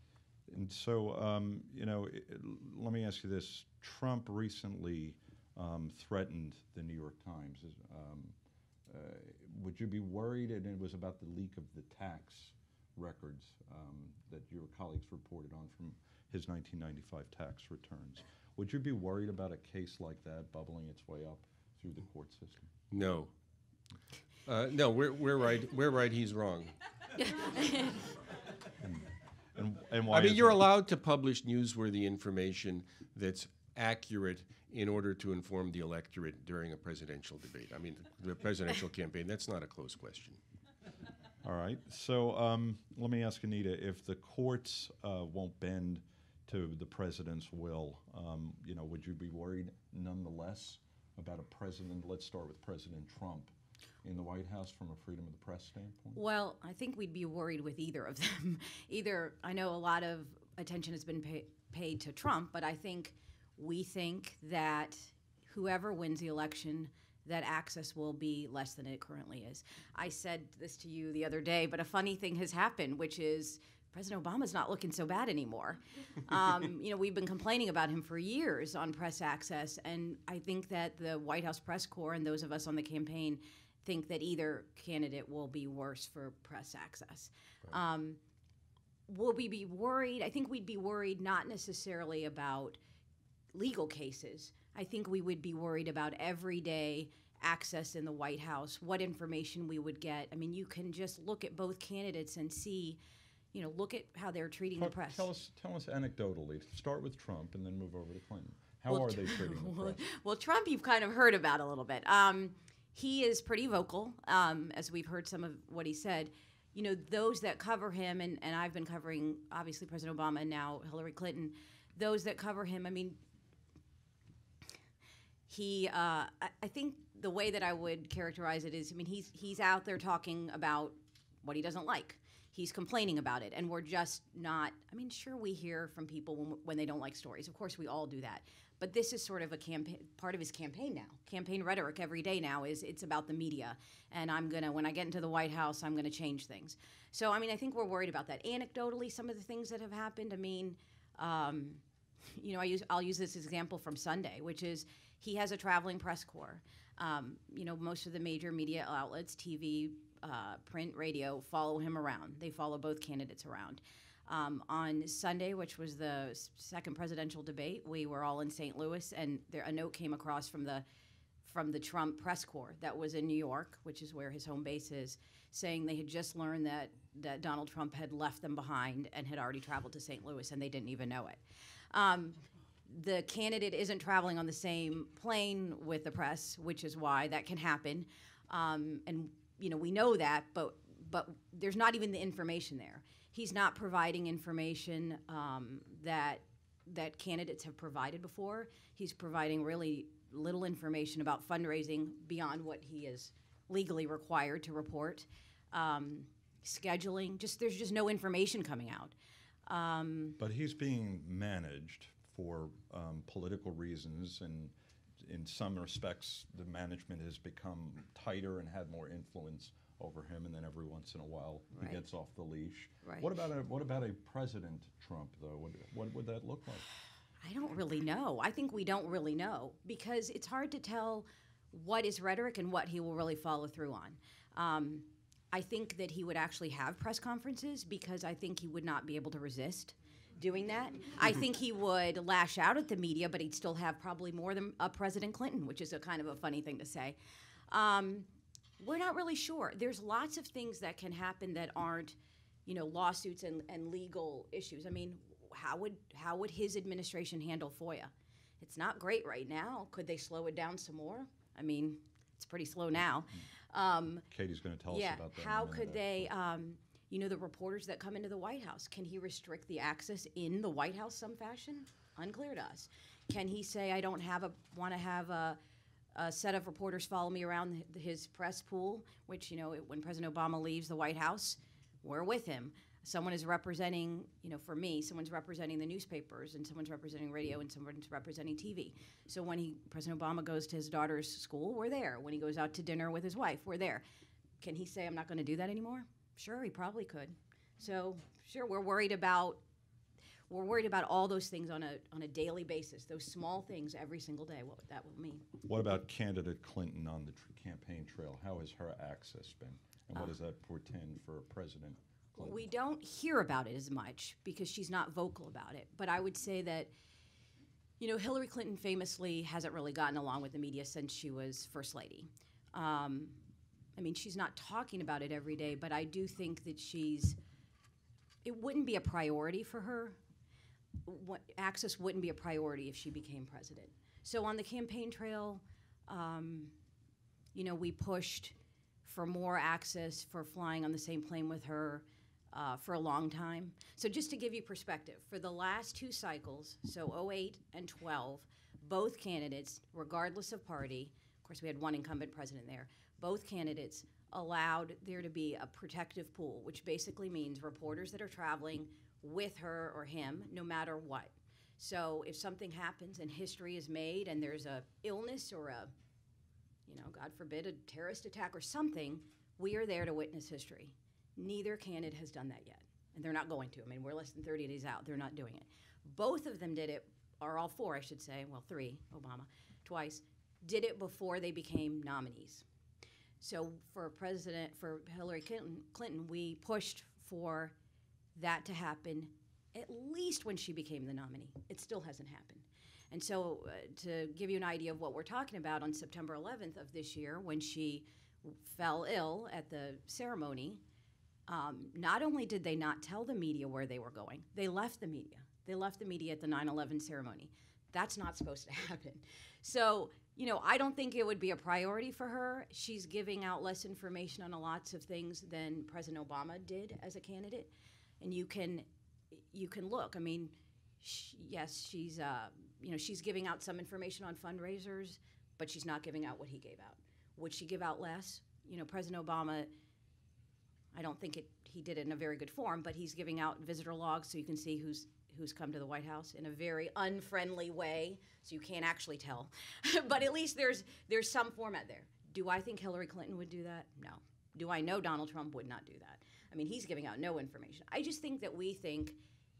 And so, um, you know, it, it, let me ask you this. Trump recently um, threatened the New York Times. Um, uh, would you be worried, and it was about the leak of the tax records um, that your colleagues reported on from his nineteen ninety-five tax returns. Would you be worried about a case like that bubbling its way up through the court system? No. Uh, no, we're, we're right. We're right. He's wrong. And, and And why I mean, is you're that? allowed to publish newsworthy information that's accurate in order to inform the electorate during a presidential debate. I mean, the presidential campaign, that's not a close question. All right. So um, let me ask Anita, if the courts uh, won't bend to the president's will, um, you know, would you be worried nonetheless about a president? Let's start with President Trump in the White House from a freedom of the press standpoint. Well, I think we'd be worried with either of them. Either, I know a lot of attention has been pay, paid to Trump, but I think we think that whoever wins the election, that access will be less than it currently is. I said this to you the other day, but a funny thing has happened, which is President Obama's not looking so bad anymore. Um, you know, we've been complaining about him for years on press access, and I think that the White House press corps and those of us on the campaign think that either candidate will be worse for press access. Right. Um, will we be worried? I think we'd be worried not necessarily about legal cases. I think we would be worried about everyday access in the White House, what information we would get. I mean, you can just look at both candidates and see, you know, look at how they're treating Tell, the press. Tell us, tell us anecdotally. Start with Trump and then move over to Clinton. How well, are they treating the well, press? Well, Trump, you've kind of heard about a little bit. Um, he is pretty vocal, um, as we've heard some of what he said. You know, those that cover him, and, and I've been covering, obviously, President Obama and now Hillary Clinton, those that cover him, I mean, he, uh, I, I think the way that I would characterize it is, I mean, he's he's out there talking about what he doesn't like. He's complaining about it, and we're just not, I mean, sure, we hear from people when, when they don't like stories. Of course, we all do that. But this is sort of a campaign, part of his campaign now. Campaign rhetoric every day now is it's about the media. And I'm going to, when I get into the White House, I'm going to change things. So, I mean, I think we're worried about that. Anecdotally, some of the things that have happened, I mean, um, you know, I use, I'll use this example from Sunday, which is he has a traveling press corps. Um, you know, most of the major media outlets, T V, uh, print, radio, follow him around. They follow both candidates around. Um, on Sunday, which was the second presidential debate, we were all in Saint Louis, and there, a note came across from the from the Trump press corps that was in New York, which is where his home base is, saying they had just learned that that Donald Trump had left them behind and had already traveled to Saint Louis, and they didn't even know it. Um, the candidate isn't traveling on the same plane with the press, which is why that can happen, um, and you know we know that, but but there's not even the information there. He's not providing information um, that that candidates have provided before. He's providing really little information about fundraising beyond what he is legally required to report. Um, scheduling, just there's just no information coming out. Um, but he's being managed for um, political reasons, and in some respects, the management has become tighter and had more influence over him, and then every once in a while he right. gets off the leash. Right. What about a what about a President Trump though? What, what would that look like? I don't really know. I think we don't really know because it's hard to tell what is rhetoric and what he will really follow through on. Um, I think that he would actually have press conferences because I think he would not be able to resist doing that. I think he would lash out at the media, but he'd still have probably more than a President Clinton, which is a kind of a funny thing to say. Um, We're not really sure. There's lots of things that can happen that aren't, you know, lawsuits and, and legal issues. I mean, how would how would his administration handle FOIA? It's not great right now. Could they slow it down some more? I mean, it's pretty slow now. Um, Katie's going to tell yeah, us about that. how in a could minute. they, um, you know, the reporters that come into the White House, can he restrict the access in the White House some fashion? Unclear to us. Can he say, I don't have a want to have a A set of reporters follow me around his press pool, which, you know, it, when President Obama leaves the White House, we're with him. Someone is representing, you know, for me, someone's representing the newspapers, and someone's representing radio, and someone's representing T V. So when he, President Obama goes to his daughter's school, we're there. When he goes out to dinner with his wife, we're there. Can he say, I'm not going to do that anymore? Sure, he probably could. So, sure, we're worried about We're worried about all those things on a on a daily basis, those small things every single day, what that will mean. What about candidate Clinton on the tr- campaign trail? How has her access been? And what Uh, does that portend for President Clinton? We don't hear about it as much because she's not vocal about it. But I would say that, you know, Hillary Clinton famously hasn't really gotten along with the media since she was First Lady. Um, I mean, she's not talking about it every day, but I do think that she's it wouldn't be a priority for her. What, access wouldn't be a priority if she became president. So on the campaign trail, um, you know, we pushed for more access for flying on the same plane with her uh, for a long time. So just to give you perspective, for the last two cycles, so oh eight and twelve, both candidates, regardless of party, of course we had one incumbent president there, both candidates allowed there to be a protective pool, which basically means reporters that are traveling with her or him, no matter what. So if something happens and history is made and there's a illness or a, you know, God forbid, a terrorist attack or something, we are there to witness history. Neither candidate has done that yet, and they're not going to. I mean, we're less than thirty days out. They're not doing it. Both of them did it, or all four, I should say, well, three, Obama, twice, did it before they became nominees. So for President, for Hillary Clinton, Clinton, we pushed for that to happen at least when she became the nominee. It still hasn't happened. And so uh, to give you an idea of what we're talking about, on September eleventh of this year, when she fell ill at the ceremony, um, not only did they not tell the media where they were going, they left the media. They left the media at the nine eleven ceremony. That's not supposed to happen. So, you know, I don't think it would be a priority for her. She's giving out less information on lots of things than President Obama did as a candidate. And you can, you can look. I mean, she, yes, she's, uh, you know, she's giving out some information on fundraisers, but she's not giving out what he gave out. Would she give out less? You know, President Obama, I don't think it, he did it in a very good form, but he's giving out visitor logs so you can see who's who's come to the White House in a very unfriendly way, so you can't actually tell. But at least there's there's some format there. Do I think Hillary Clinton would do that? No. Do I know Donald Trump would not do that? I mean, he's giving out no information. I just think that we think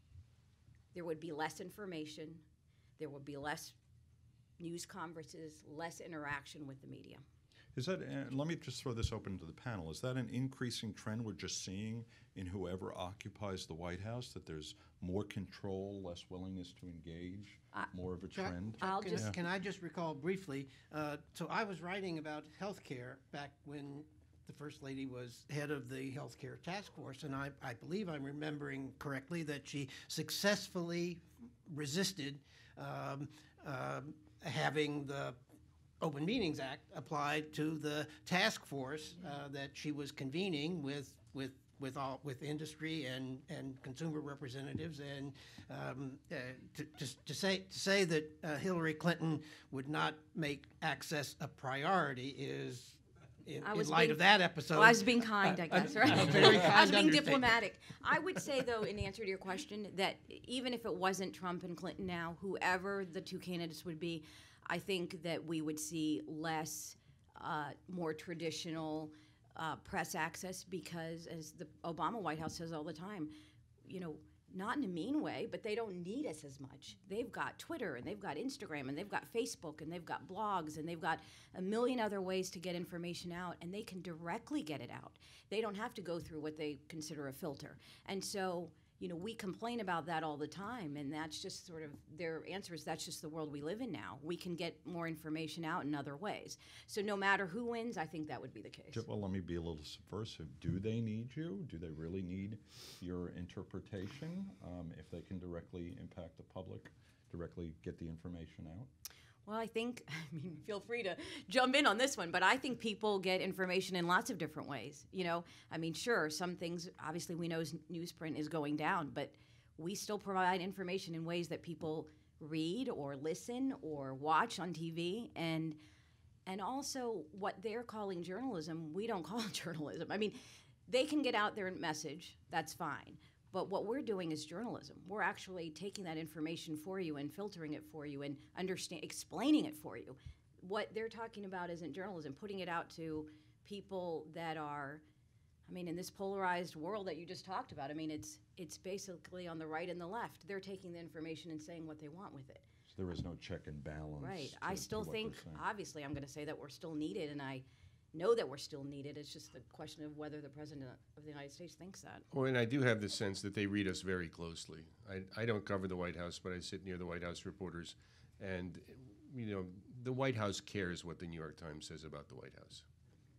there would be less information, there would be less news conferences, less interaction with the media. Is that, uh, let me just throw this open to the panel, is that an increasing trend we're just seeing in whoever occupies the White House, that there's more control, less willingness to engage, Uh, more of a Chuck, trend? Chuck, I'll can, just- can I just recall briefly, uh, so I was writing about healthcare back when the First Lady was head of the healthcare task force, and I, I believe I'm remembering correctly that she successfully resisted um, um, having the Open Meetings Act applied to the task force uh, that she was convening with with with all with industry and, and consumer representatives, and um, uh, to, to, to say to say that uh, Hillary Clinton would not make access a priority is, in, I in was light being- of that episode. Well, I was being kind, I guess, a- right? a very I kind was being understatement. diplomatic. I would say, though, in answer to your question, that even if it wasn't Trump and Clinton now, whoever the two candidates would be, I think that we would see less, uh, more traditional uh, press access because, as the Obama White House says all the time, you know, not in a mean way, but they don't need us as much. They've got Twitter, and they've got Instagram, and they've got Facebook, and they've got blogs, and they've got a million other ways to get information out, and they can directly get it out. They don't have to go through what they consider a filter. And so, you know, we complain about that all the time, and that's just sort of their answer is that's just the world we live in now. We can get more information out in other ways. So no matter who wins, I think that would be the case. Well, let me be a little subversive. Do they need you? Do they really need your interpretation um, if they can directly impact the public, directly get the information out? Well, I think, I mean, feel free to jump in on this one, but I think people get information in lots of different ways. You know, I mean, sure, some things, obviously we know newsprint is going down, but we still provide information in ways that people read or listen or watch on T V. And, and also what they're calling journalism, we don't call it journalism. I mean, they can get out their message, that's fine. But what we're doing is journalism. We're actually taking that information for you and filtering it for you and understand, explaining it for you. What they're talking about isn't journalism, putting it out to people that are, I mean, in this polarized world that you just talked about, I mean, it's it's basically on the right and the left. They're taking the information and saying what they want with it. So there is no check and balance. Right. to- I to still what think, they're saying. obviously, I'm going to say that we're still needed, and I know that we're still needed. It's just the question of whether the President of the United States thinks that. Oh, and I do have the sense that they read us very closely. I, I don't cover the White House, but I sit near the White House reporters, and you know the White House cares what the New York Times says about the White House.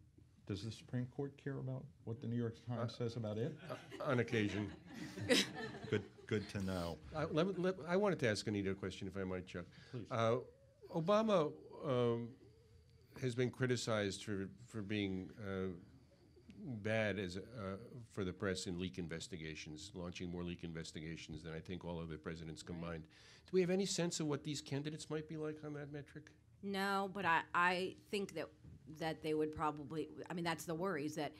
Does the Supreme Court care about what the New York Times uh, says about it? Uh, on occasion. Good, good to know. Uh, let, let, I wanted to ask Anita a question, if I might, Chuck. Please. Uh, Obama um, has been criticized for for being uh, bad as uh, for the press in leak investigations, launching more leak investigations than I think all other presidents combined. Do we have any sense of what these candidates might be like on that metric? No, but I, I think that that they would probably, I mean, that's the worries that,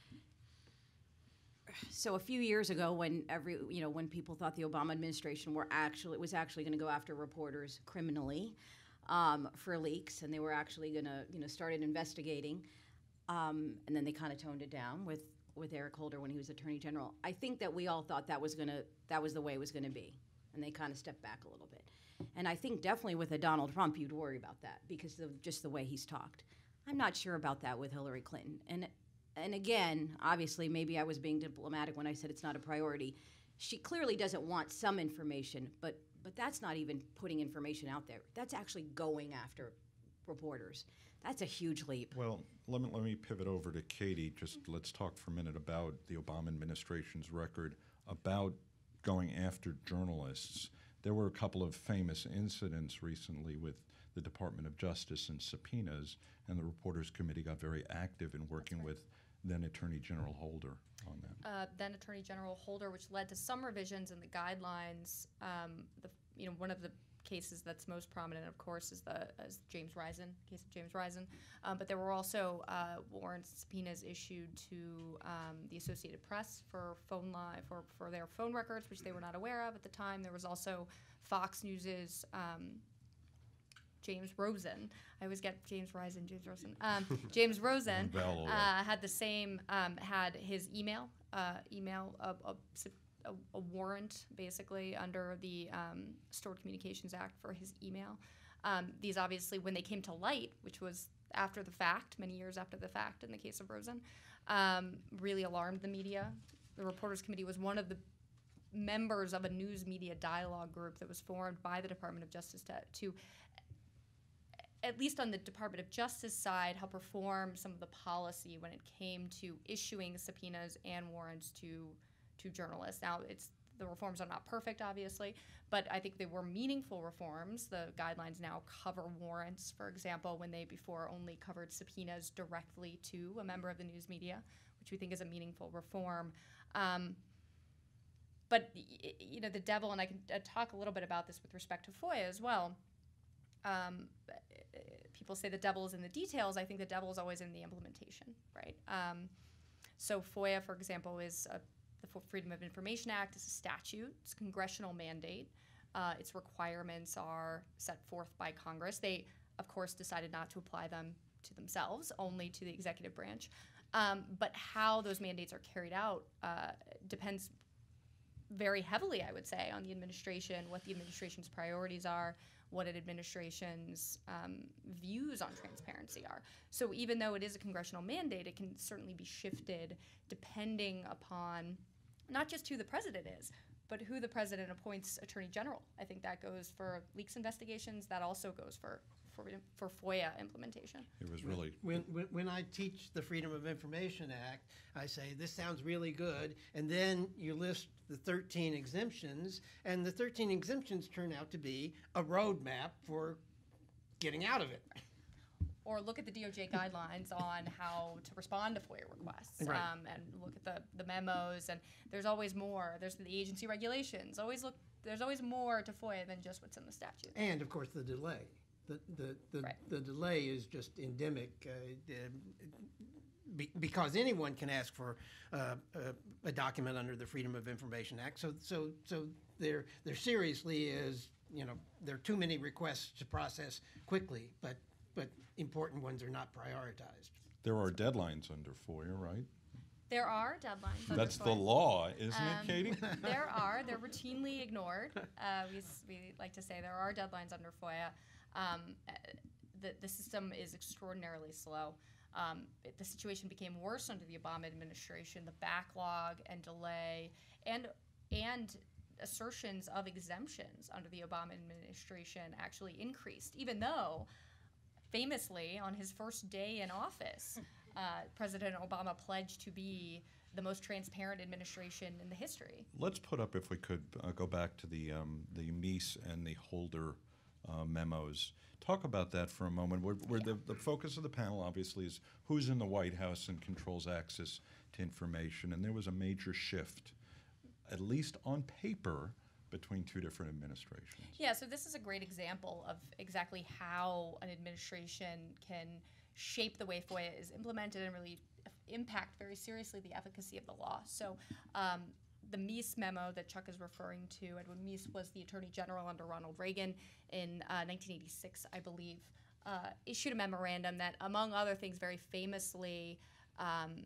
so a few years ago when every, you know, when people thought the Obama administration were actually, was actually going to go after reporters criminally um, for leaks, and they were actually going to, you know, start investigating, um, and then they kind of toned it down with, with Eric Holder when he was Attorney General. I think that we all thought that was going to, that was the way it was going to be, and they kind of stepped back a little bit. And I think definitely with a Donald Trump, you'd worry about that because of just the way he's talked. I'm not sure about that with Hillary Clinton. And and again, obviously, maybe I was being diplomatic when I said it's not a priority. She clearly doesn't want some information, but but that's not even putting information out there. That's actually going after reporters. That's a huge leap. Well, let me, let me pivot over to Katie. Just let's talk for a minute about the Obama administration's record about going after journalists. There were a couple of famous incidents recently with the Department of Justice and subpoenas, and the Reporters Committee got very active in working right. with then Attorney General Holder on that. Uh, then Attorney General Holder, which led to some revisions in the guidelines. Um, the, you know, one of the cases that's most prominent, of course, is the is James Risen, case of James Risen. Um, but there were also uh, warrants, subpoenas issued to um, the Associated Press for phone line for for their phone records, which they were not aware of at the time. There was also Fox News's um, James Rosen. I always get James Risen, James Rosen. Um, James Rosen uh, had the same, um, had his email, uh, email, a, a, a, a warrant basically under the um, Stored Communications Act for his email. Um, these obviously, when they came to light, which was after the fact, many years after the fact in the case of Rosen, um, really alarmed the media. The Reporters Committee was one of the members of a news media dialogue group that was formed by the Department of Justice to, to at least on the Department of Justice side, help reform some of the policy when it came to issuing subpoenas and warrants to to journalists. Now, it's the reforms are not perfect, obviously, but I think they were meaningful reforms. The guidelines now cover warrants, for example, when they before only covered subpoenas directly to a member of the news media, which we think is a meaningful reform. Um, but, you know, the devil, and I can uh, talk a little bit about this with respect to FOIA as well. Um, people say the devil is in the details. I think the devil is always in the implementation, right? Um, so FOIA, for example, is a, the Freedom of Information Act is a statute. It's a congressional mandate. Uh, its requirements are set forth by Congress. They, of course, decided not to apply them to themselves, only to the executive branch. Um, but how those mandates are carried out uh, depends very heavily, I would say, on the administration, what the administration's priorities are, what an administration's um, views on transparency are. So even though it is a congressional mandate, it can certainly be shifted depending upon not just who the president is, but who the president appoints attorney general. I think that goes for leaks investigations. That also goes for for, for FOIA implementation. It was really... When, when, when I teach the Freedom of Information Act, I say, this sounds really good, and then you list the thirteen exemptions, and the thirteen exemptions turn out to be a roadmap for getting out of it. Or look at the D O J guidelines on how to respond to FOIA requests, right. um, and look at the, the memos, and there's always more. There's the agency regulations. Always look. There's always more to FOIA than just what's in the statute. And, of course, the delay. The, the, the, right. the delay is just endemic uh, be, because anyone can ask for uh, a, a document under the Freedom of Information Act. So, so, so there, there seriously is, you know, there are too many requests to process quickly, but, but important ones are not prioritized. There are deadlines under FOIA, right? There are deadlines. Under That's FOIA. the law, isn't um, it, Katie? There are. They're routinely ignored. Uh, we, we like to say there are deadlines under FOIA. Um, the, the system is extraordinarily slow. Um, it, the situation became worse under the Obama administration. The backlog and delay and and assertions of exemptions under the Obama administration actually increased, even though, famously, on his first day in office, uh, President Obama pledged to be the most transparent administration in the history. Let's put up, if we could, uh, go back to the um, the Meese and the Holder uh, memos. Talk about that for a moment. Where, where yeah. the, the focus of the panel, obviously, is who's in the White House and controls access to information. And there was a major shift, at least on paper, between two different administrations. Yeah, so this is a great example of exactly how an administration can shape the way FOIA is implemented and really impact very seriously the efficacy of the law. So um, the Meese memo that Chuck is referring to, Edwin Meese was the Attorney General under Ronald Reagan in uh, nineteen eighty-six, I believe, uh, issued a memorandum that, among other things, very famously um,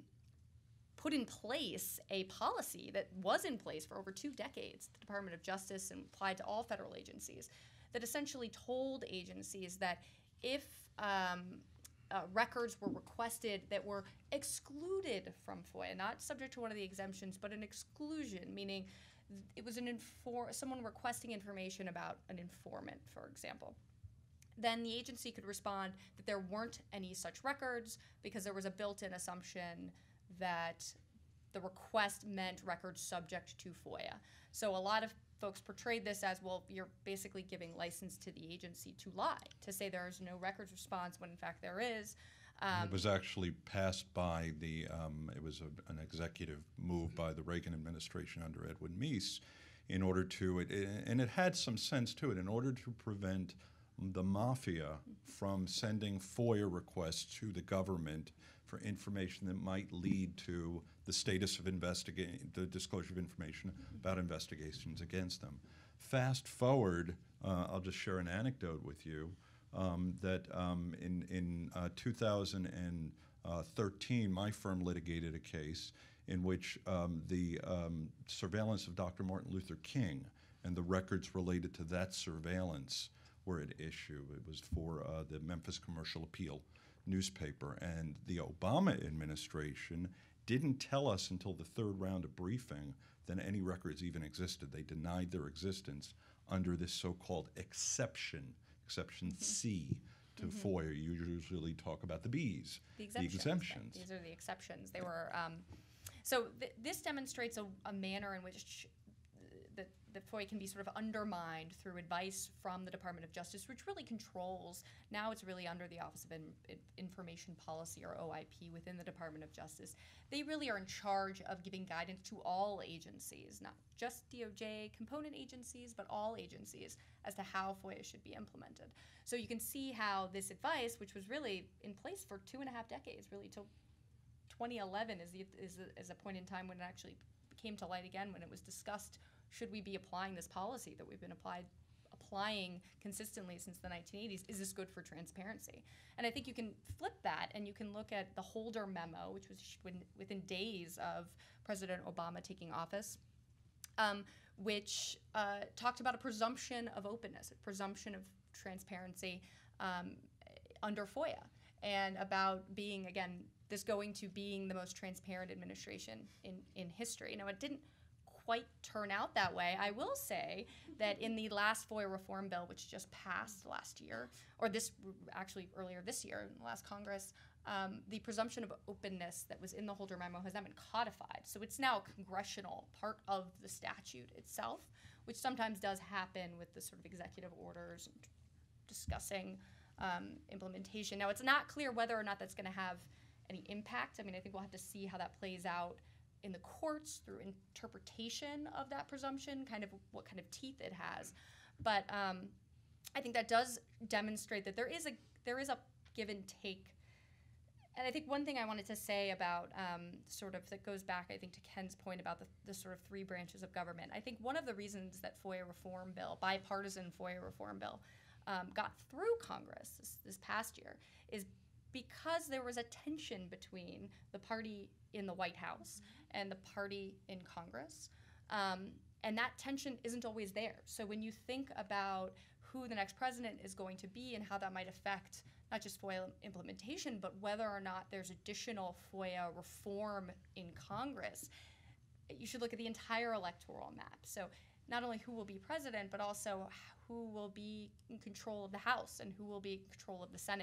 put in place a policy that was in place for over two decades, the Department of Justice, and applied to all federal agencies, that essentially told agencies that if um, uh, records were requested that were excluded from FOIA, not subject to one of the exemptions, but an exclusion, meaning it was an infor- someone requesting information about an informant, for example, then the agency could respond that there weren't any such records because there was a built-in assumption that the request meant records subject to FOIA. So a lot of folks portrayed this as, well, you're basically giving license to the agency to lie, to say there is no records response when in fact there is. Um, it was actually passed by the, um, it was a, an executive move by the Reagan administration under Edwin Meese in order to, it, it, and it had some sense to it, in order to prevent the mafia from sending FOIA requests to the government for information that might lead to the status of investigating, the disclosure of information about investigations against them. Fast forward, uh, I'll just share an anecdote with you, um, that um, in, in uh, two thousand thirteen, my firm litigated a case in which um, the um, surveillance of Doctor Martin Luther King and the records related to that surveillance were at issue. It was for uh, the Memphis Commercial Appeal newspaper, and the Obama administration didn't tell us until the third round of briefing that any records even existed. They denied their existence under this so-called exception, exception mm-hmm. C to mm-hmm. FOIA. You usually talk about the B's, the exemptions. The exemptions. These are the exceptions. They were um, so th- this demonstrates a, a manner in which the, the FOIA can be sort of undermined through advice from the Department of Justice, which really controls, now it's really under the Office of In- Information Policy, or O I P, within the Department of Justice. They really are in charge of giving guidance to all agencies, not just D O J component agencies, but all agencies, as to how FOIA should be implemented. So you can see how this advice, which was really in place for two and a half decades, really till twenty eleven is, the, is, the, is a point in time when it actually came to light again, when it was discussed, should we be applying this policy that we've been applied, applying consistently since the nineteen eighties? Is this good for transparency? And I think you can flip that and you can look at the Holder memo, which was when, within days of President Obama taking office, um, which uh, talked about a presumption of openness, a presumption of transparency um, under FOIA, and about being, again, this going to being the most transparent administration in, in history. Now, it didn't quite turn out that way. I will say that in the last FOIA reform bill, which just passed last year, or this actually earlier this year in the last Congress, um, the presumption of openness that was in the Holder memo has now been codified. So it's now a congressional part of the statute itself, which sometimes does happen with the sort of executive orders and discussing um, implementation. Now, it's not clear whether or not that's going to have any impact. I mean, I think we'll have to see how that plays out in the courts through interpretation of that presumption, kind of what kind of teeth it has. But um, I think that does demonstrate that there is a there is a give and take. And I think one thing I wanted to say about um, sort of that goes back, I think, to Ken's point about the, the sort of three branches of government. I think one of the reasons that FOIA reform bill, bipartisan FOIA reform bill, um, got through Congress this, this past year is because there was a tension between the party in the White House and the party in Congress. Um, and that tension isn't always there. So when you think about who the next president is going to be and how that might affect not just FOIA implementation, but whether or not there's additional FOIA reform in Congress, you should look at the entire electoral map. So not only who will be president, but also who will be in control of the House and who will be in control of the Senate.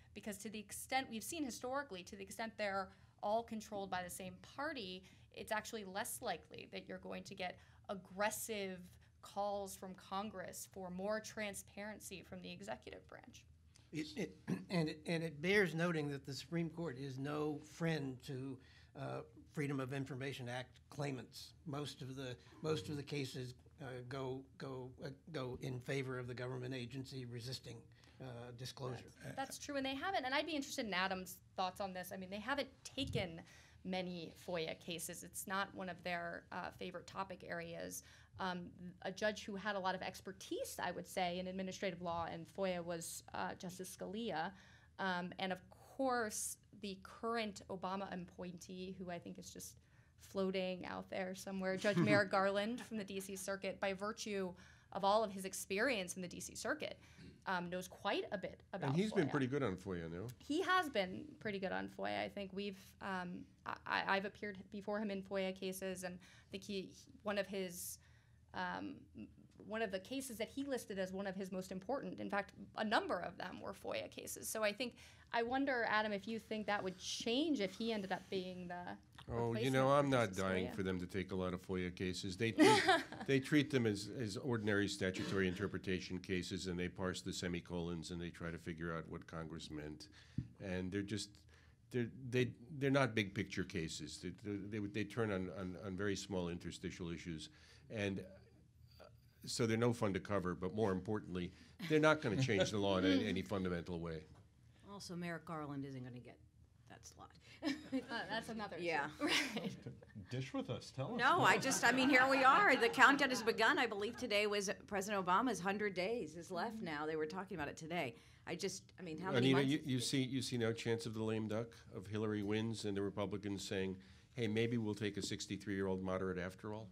because to the extent we've seen historically, to the extent they're all controlled by the same party, it's actually less likely that you're going to get aggressive calls from Congress for more transparency from the executive branch. It, it, and, it, and it bears noting that the Supreme Court is no friend to uh, Freedom of Information Act claimants. Most of the most of the cases uh, go go uh, go in favor of the government agency resisting uh, disclosure. That's, that's true, and they haven't. And I'd be interested in Adam's thoughts on this. I mean, they haven't taken many FOIA cases. It's not one of their uh, favorite topic areas. Um, a judge who had a lot of expertise, I would say, in administrative law and FOIA was uh, Justice Scalia. Um, and of course, the current Obama appointee, who I think is just floating out there somewhere, Judge Merrick Garland from the D C Circuit, by virtue of all of his experience in the D C Circuit, um, knows quite a bit about And he's FOIA. been pretty good on FOIA, no? He has been pretty good on FOIA. I think we've, um, I, I've appeared before him in FOIA cases, and I think he, he one of his, um, one of the cases that he listed as one of his most important, in fact, a number of them were FOIA cases. So I think, I wonder, Adam, if you think that would change if he ended up being the Oh, you replacement know, for I'm not Justice dying Scalia. for them to take a lot of FOIA cases. They treat, they treat them as, as ordinary statutory interpretation cases, and they parse the semicolons and they try to figure out what Congress meant. And they're just, they're, they, they're not big picture cases. They, they, they turn on, on, on very small interstitial issues. And uh, so they're no fun to cover, but more importantly, they're not going to change the law in any, any fundamental way. Also, Merrick Garland isn't going to get that slot. Uh, that's another issue. Yeah. Right. Dish with us. Tell us. No, I just, I mean, here we are. The countdown has begun. I believe today was President Obama's one hundred days is left now. They were talking about it today. I just, I mean, how many Anita, months? you, you see you see no chance of the lame duck, of Hillary wins and the Republicans saying, hey, maybe we'll take a sixty-three-year-old moderate after all?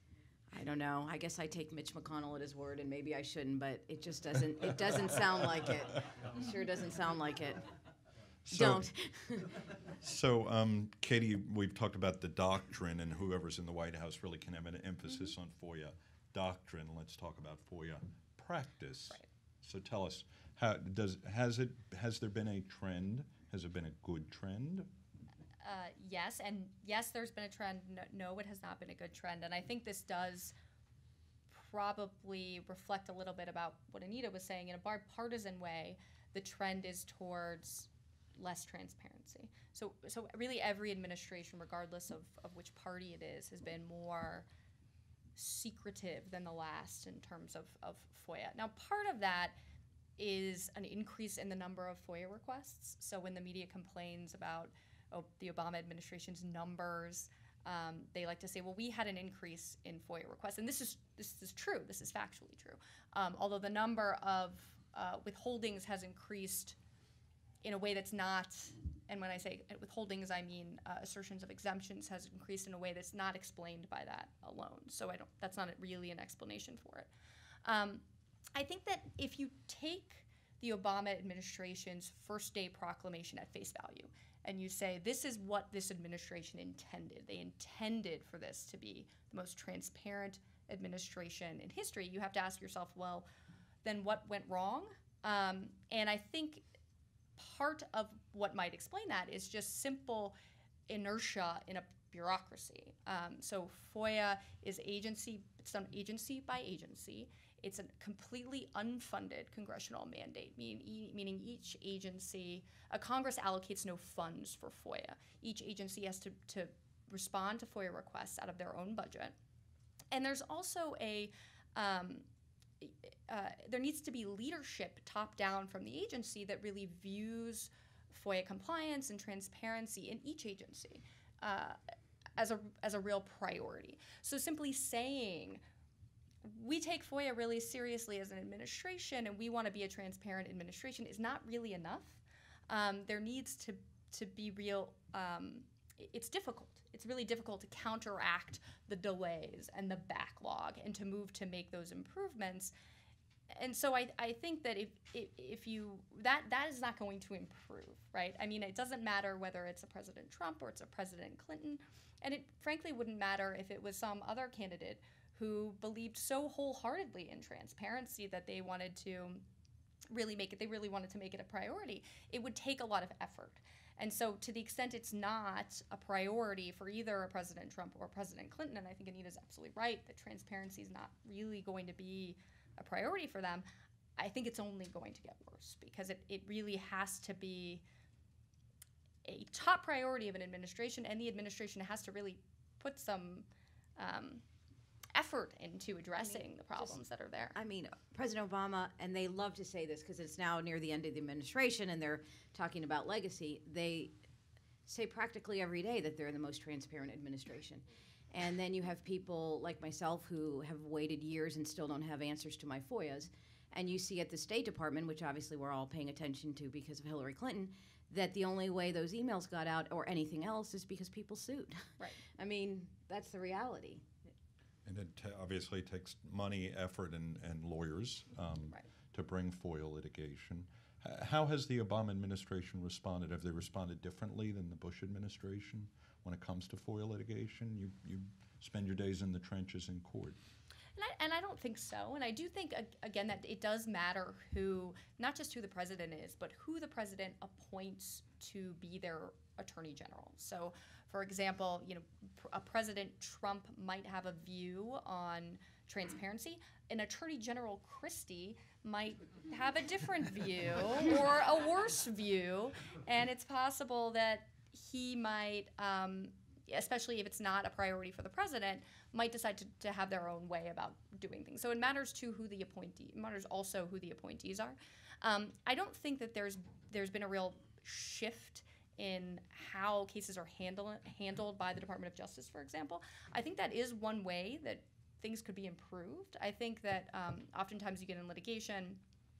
I don't know. I guess I take Mitch McConnell at his word, and maybe I shouldn't, but it just doesn't, it doesn't sound like it. Sure doesn't sound like it. So, Don't. So, um, Katie, we've talked about the doctrine, and whoever's in the White House really can have an emphasis Mm-hmm. on FOIA doctrine. Let's talk about FOIA practice. Right. So, tell us, how does has it has there been a trend? Has it been a good trend? Uh, yes, and yes, there's been a trend. No, no, it has not been a good trend. And I think this does probably reflect a little bit about what Anita was saying. In a bipartisan way, the trend is towards less transparency. So, so really every administration, regardless of, of which party it is, has been more secretive than the last in terms of, of FOIA. Now, part of that is an increase in the number of FOIA requests. So when the media complains about oh, the Obama administration's numbers, um, they like to say, well, we had an increase in FOIA requests. And this is this is true. This is factually true. Um, although the number of uh, withholdings has increased in a way that's not, and when I say withholdings, I mean uh, assertions of exemptions has increased in a way that's not explained by that alone. So I don't, that's not really an explanation for it. Um, I think that if you take the Obama administration's first day proclamation at face value and you say, this is what this administration intended, they intended for this to be the most transparent administration in history, you have to ask yourself, well, then what went wrong? Um, and I think part of what might explain that is just simple inertia in a bureaucracy. Um, so FOIA is agency, it's done agency by agency. It's a completely unfunded congressional mandate, mean, e- meaning each agency, uh, Congress allocates no funds for FOIA. Each agency has to, to respond to FOIA requests out of their own budget. And there's also a, um, Uh, there needs to be leadership top down from the agency that really views FOIA compliance and transparency in each agency uh, as a as a real priority. So simply saying, we take FOIA really seriously as an administration and we want to be a transparent administration is not really enough. Um, there needs to, to be real, um, it's difficult. It's really difficult to counteract the delays and the backlog and to move to make those improvements. And so I, I think that if, if if you that that is not going to improve, right? I mean, it doesn't matter whether it's a President Trump or it's a President Clinton, and it frankly wouldn't matter if it was some other candidate who believed so wholeheartedly in transparency that they wanted to really make it, they really wanted to make it a priority, it would take a lot of effort. And so to the extent it's not a priority for either a President Trump or President Clinton, and I think Anita's absolutely right that transparency is not really going to be a priority for them, I think it's only going to get worse, because it, it really has to be a top priority of an administration, and the administration has to really put some um, effort into addressing I mean, the problems just, that are there. I mean, President Obama, and they love to say this because it's now near the end of the administration and they're talking about legacy, they say practically every day that they're the most transparent administration. And then you have people like myself who have waited years and still don't have answers to my FOIAs. And you see at the State Department, which obviously we're all paying attention to because of Hillary Clinton, that the only way those emails got out or anything else is because people sued. Right. I mean, that's the reality. And it t- obviously takes money, effort, and, and lawyers um, Right. to bring FOIA litigation. H- how has the Obama administration responded? Have they responded differently than the Bush administration when it comes to FOIA litigation? You, you spend your days in the trenches in court. And I, and I don't think so. And I do think, again, that it does matter who, not just who the president is, but who the president appoints to be their attorney general. So, for example, you know, a President Trump might have a view on transparency. An Attorney General Christie might have a different view or a worse view. And it's possible that he might, um, especially if it's not a priority for the president, might decide to, to have their own way about doing things. So it matters too who the appointee, it matters also who the appointees are. Um, I don't think that there's there's been a real shift in how cases are handle, handled by the Department of Justice, for example. I think that is one way that things could be improved. I think that um, oftentimes you get in litigation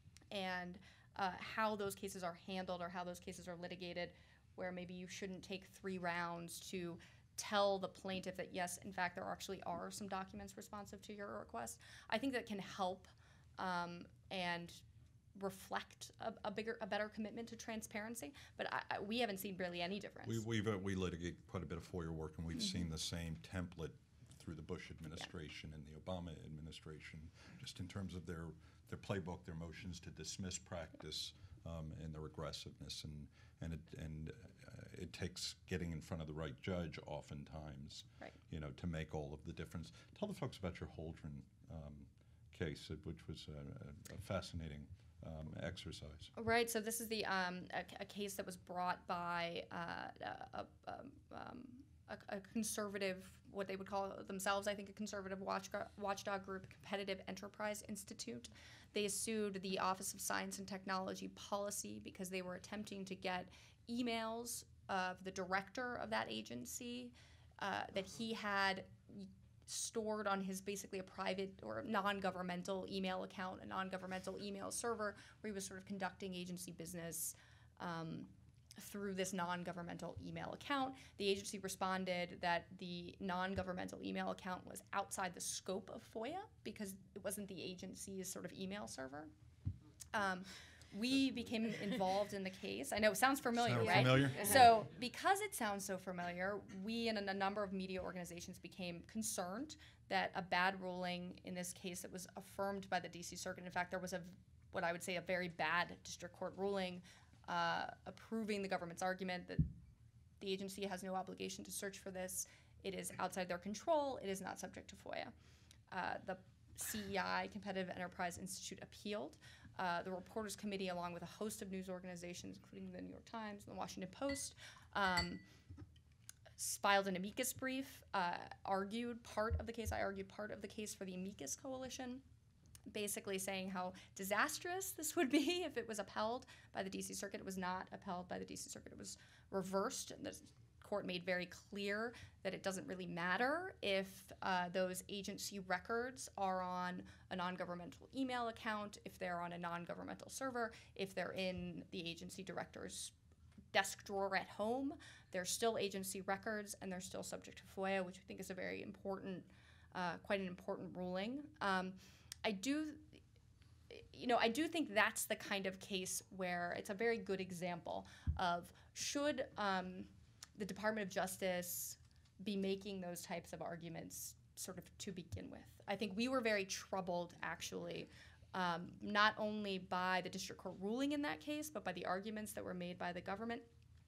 and uh, how those cases are handled or how those cases are litigated, where maybe you shouldn't take three rounds to tell the plaintiff that, yes, in fact, there actually are some documents responsive to your request. I think that can help um, and reflect a, a bigger, a better commitment to transparency. But I, I, we haven't seen really any difference. We, we've uh, we litigate quite a bit of FOIA work, and we've mm-hmm. seen the same template through the Bush administration yeah. and the Obama administration, just in terms of their their playbook, their motions to dismiss practice, um, and their aggressiveness, and and it and uh, it takes getting in front of the right judge oftentimes, right. you know, to make all of the difference. Tell the folks about your Holdren um, case, which was a, a fascinating um, exercise. Right. So this is the um, a, a case that was brought by uh, a, a, um, a, a conservative, what they would call themselves, I think, a conservative watchdog, watchdog group, Competitive Enterprise Institute. They sued the Office of Science and Technology Policy because they were attempting to get emails of the director of that agency uh, that he had stored on his basically a private or non-governmental email account, a non-governmental email server, where he was sort of conducting agency business um, through this non-governmental email account. The agency responded that the non-governmental email account was outside the scope of FOIA because it wasn't the agency's sort of email server. Um, we became involved in the case. I know it sounds familiar, Sounds right? familiar. So because it sounds so familiar, we and a number of media organizations became concerned that a bad ruling in this case that was affirmed by the D C Circuit, in fact, there was a, what I would say, a very bad district court ruling uh, approving the government's argument that the agency has no obligation to search for this. It is outside their control. It is not subject to FOIA. Uh, the C E I, Competitive Enterprise Institute, appealed. Uh, the Reporters Committee, along with a host of news organizations, including the New York Times and the Washington Post, um, filed an amicus brief, uh, argued part of the case. I argued part of the case for the amicus coalition, basically saying how disastrous this would be if it was upheld by the D C Circuit. It was not upheld by the D C Circuit. It was reversed. The court made very clear that it doesn't really matter if uh, those agency records are on a non-governmental email account, if they're on a non-governmental server, if they're in the agency director's desk drawer at home. They're still agency records, and they're still subject to FOIA, which I think is a very important, uh, quite an important ruling. Um, I do, you know, I do think that's the kind of case where it's a very good example of should um, the Department of Justice be making those types of arguments sort of to begin with. I think we were very troubled, actually, um, not only by the district court ruling in that case, but by the arguments that were made by the government,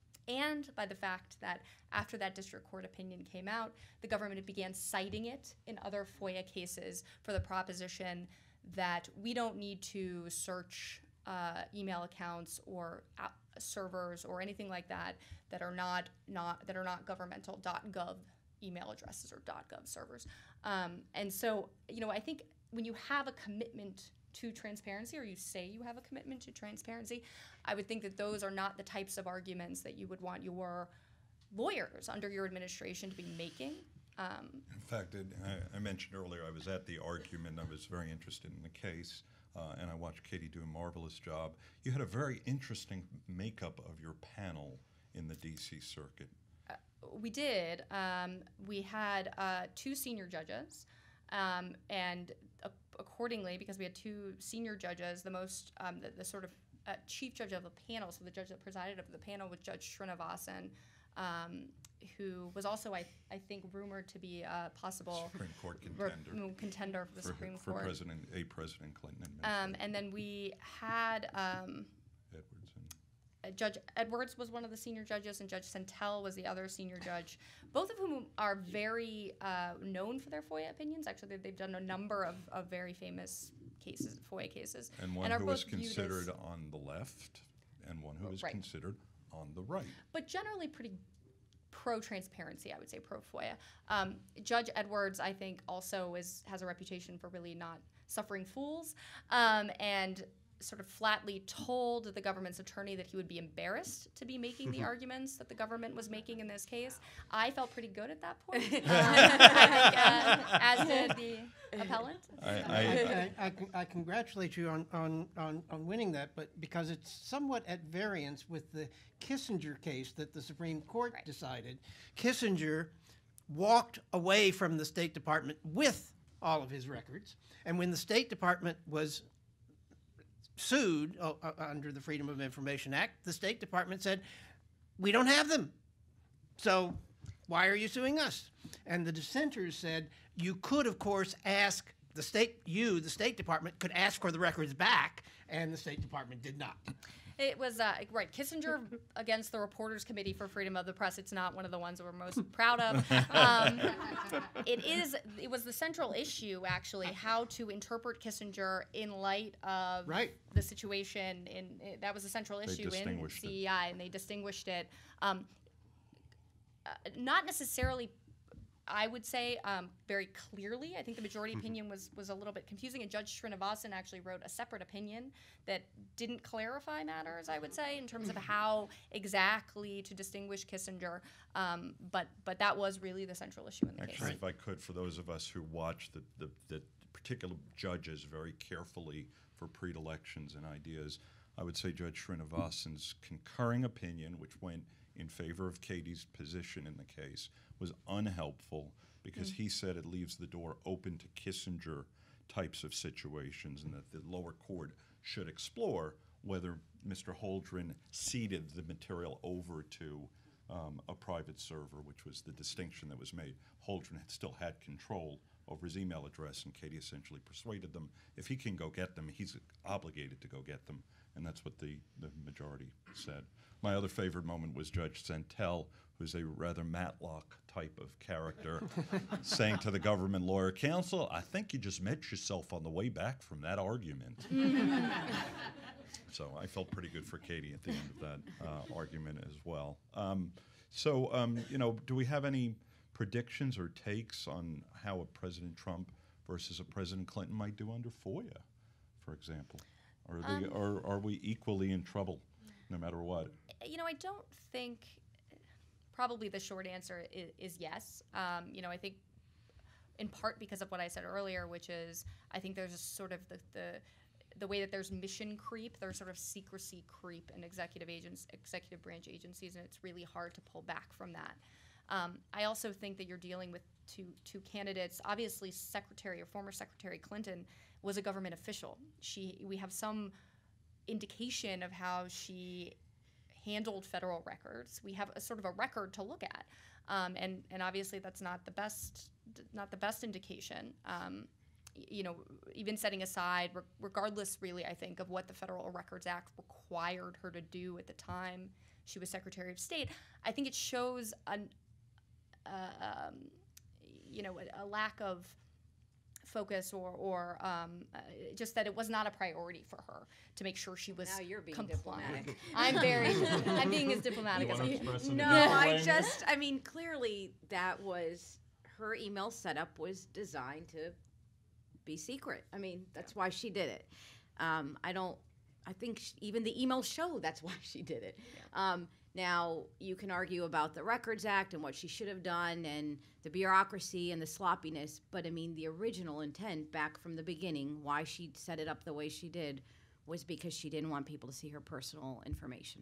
and by the fact that after that district court opinion came out, the government began citing it in other FOIA cases for the proposition that we don't need to search uh, email accounts or app servers or anything like that that are not not that are not governmental .gov email addresses or .gov servers. Um, and so, you know, I think when you have a commitment to transparency, or you say you have a commitment to transparency, I would think that those are not the types of arguments that you would want your lawyers under your administration to be making. Um, in fact, it, I, I mentioned earlier I was at the argument. I was very interested in the case, uh, and I watched Katie do a marvelous job. You had a very interesting makeup of your panel in the D C circuit. Uh, we did. Um, we had uh, two senior judges, um, and uh, accordingly, because we had two senior judges, the most, um, the, the sort of uh, chief judge of the panel, so the judge that presided over the panel was Judge Srinivasan, um, who was also, I, I think, rumored to be a possible Supreme Court contender, re- contender for the for, Supreme for Court. President, a President Clinton Um, and then we had um, Edwards and uh, Judge Edwards was one of the senior judges, and Judge Santel was the other senior judge, both of whom are very uh, known for their FOIA opinions. Actually, they've done a number of, of very famous cases, FOIA cases. and one and are who was both viewed considered as- on the left, and one who was Right. considered on the right. but generally pretty pro-transparency, I would say, pro-FOIA. Um, Judge Edwards, I think, also is has a reputation for really not suffering fools, um, and sort of flatly told the government's attorney that he would be embarrassed to be making the arguments that the government was making in this case. I felt pretty good at that point, um, I think, uh, as did the appellant. I, I, I, I, I, con- I congratulate you on, on, on, on winning that, but because it's somewhat at variance with the Kissinger case that the Supreme Court Right. decided. Kissinger walked away from the State Department with all of his records, and when the State Department was sued uh, uh, under the Freedom of Information Act, the State Department said, we don't have them. So why are you suing us? And the dissenters said, you could, of course, ask the state, you, the State Department, could ask for the records back, and the State Department did not. It was, uh, right, Kissinger against the Reporters Committee for Freedom of the Press. It's not one of the ones that we're most proud of. Um, it is, it was the central issue, actually, how to interpret Kissinger in light of Right. the situation. In, it, that was a central issue in distinguished it. C E I, and they distinguished it. Um, uh, not necessarily, I would say, um, very clearly. I think the majority opinion was, was a little bit confusing, and Judge Srinivasan actually wrote a separate opinion that didn't clarify matters, I would say, in terms of how exactly to distinguish Kissinger. Um, but but that was really the central issue in the Actually, case. if I could, for those of us who watch the, the, the particular judges very carefully for predilections and ideas, I would say Judge Srinivasan's concurring opinion, which went in favor of Katie's position in the case, was unhelpful because mm. he said it leaves the door open to Kissinger types of situations, and that the lower court should explore whether Mister Holdren ceded the material over to um, a private server, which was the distinction that was made. Holdren had still had control over his email address, and Katie essentially persuaded them, if he can go get them, he's obligated to go get them, and that's what the, the majority said. My other favorite moment was Judge Santel, who's a rather Matlock type of character, saying to the government lawyer, counsel, I think you just met yourself on the way back from that argument. So I felt pretty good for Katie at the end of that uh, argument as well. Um, so, um, you know, do we have any predictions or takes on how a President Trump versus a President Clinton might do under FOIA, for example? Are, they, Um, are, are we equally in trouble no matter what? You know, I don't think, probably the short answer is, is yes. Um, you know, I think in part because of what I said earlier, which is I think there's a sort of the, the the way that there's mission creep, there's sort of secrecy creep in executive agents, executive branch agencies, and it's really hard to pull back from that. Um, I also think that you're dealing with two two candidates. Obviously, Secretary or former Secretary Clinton was a government official. She we have some indication of how she handled federal records. We have a sort of a record to look at, um, and and obviously that's not the best not the best indication. Um, you know, even setting aside, re- regardless really, I think, of what the Federal Records Act required her to do at the time she was Secretary of State, I think it shows an, uh, um, you know, a, a lack of focus or, or um, uh, just that it was not a priority for her to make sure she was Now you're being compliant. diplomatic. I'm very, I'm being as diplomatic You as wanna I express can. an No, opinion? I just, I mean, clearly that was, her email setup was designed to be secret. I mean, that's why she did it. Um, I don't, I think sh- even the emails show that's why she did it. Um, now, you can argue about the Records Act and what she should have done and the bureaucracy and the sloppiness, but I mean, the original intent back from the beginning, why she set it up the way she did, was because she didn't want people to see her personal information.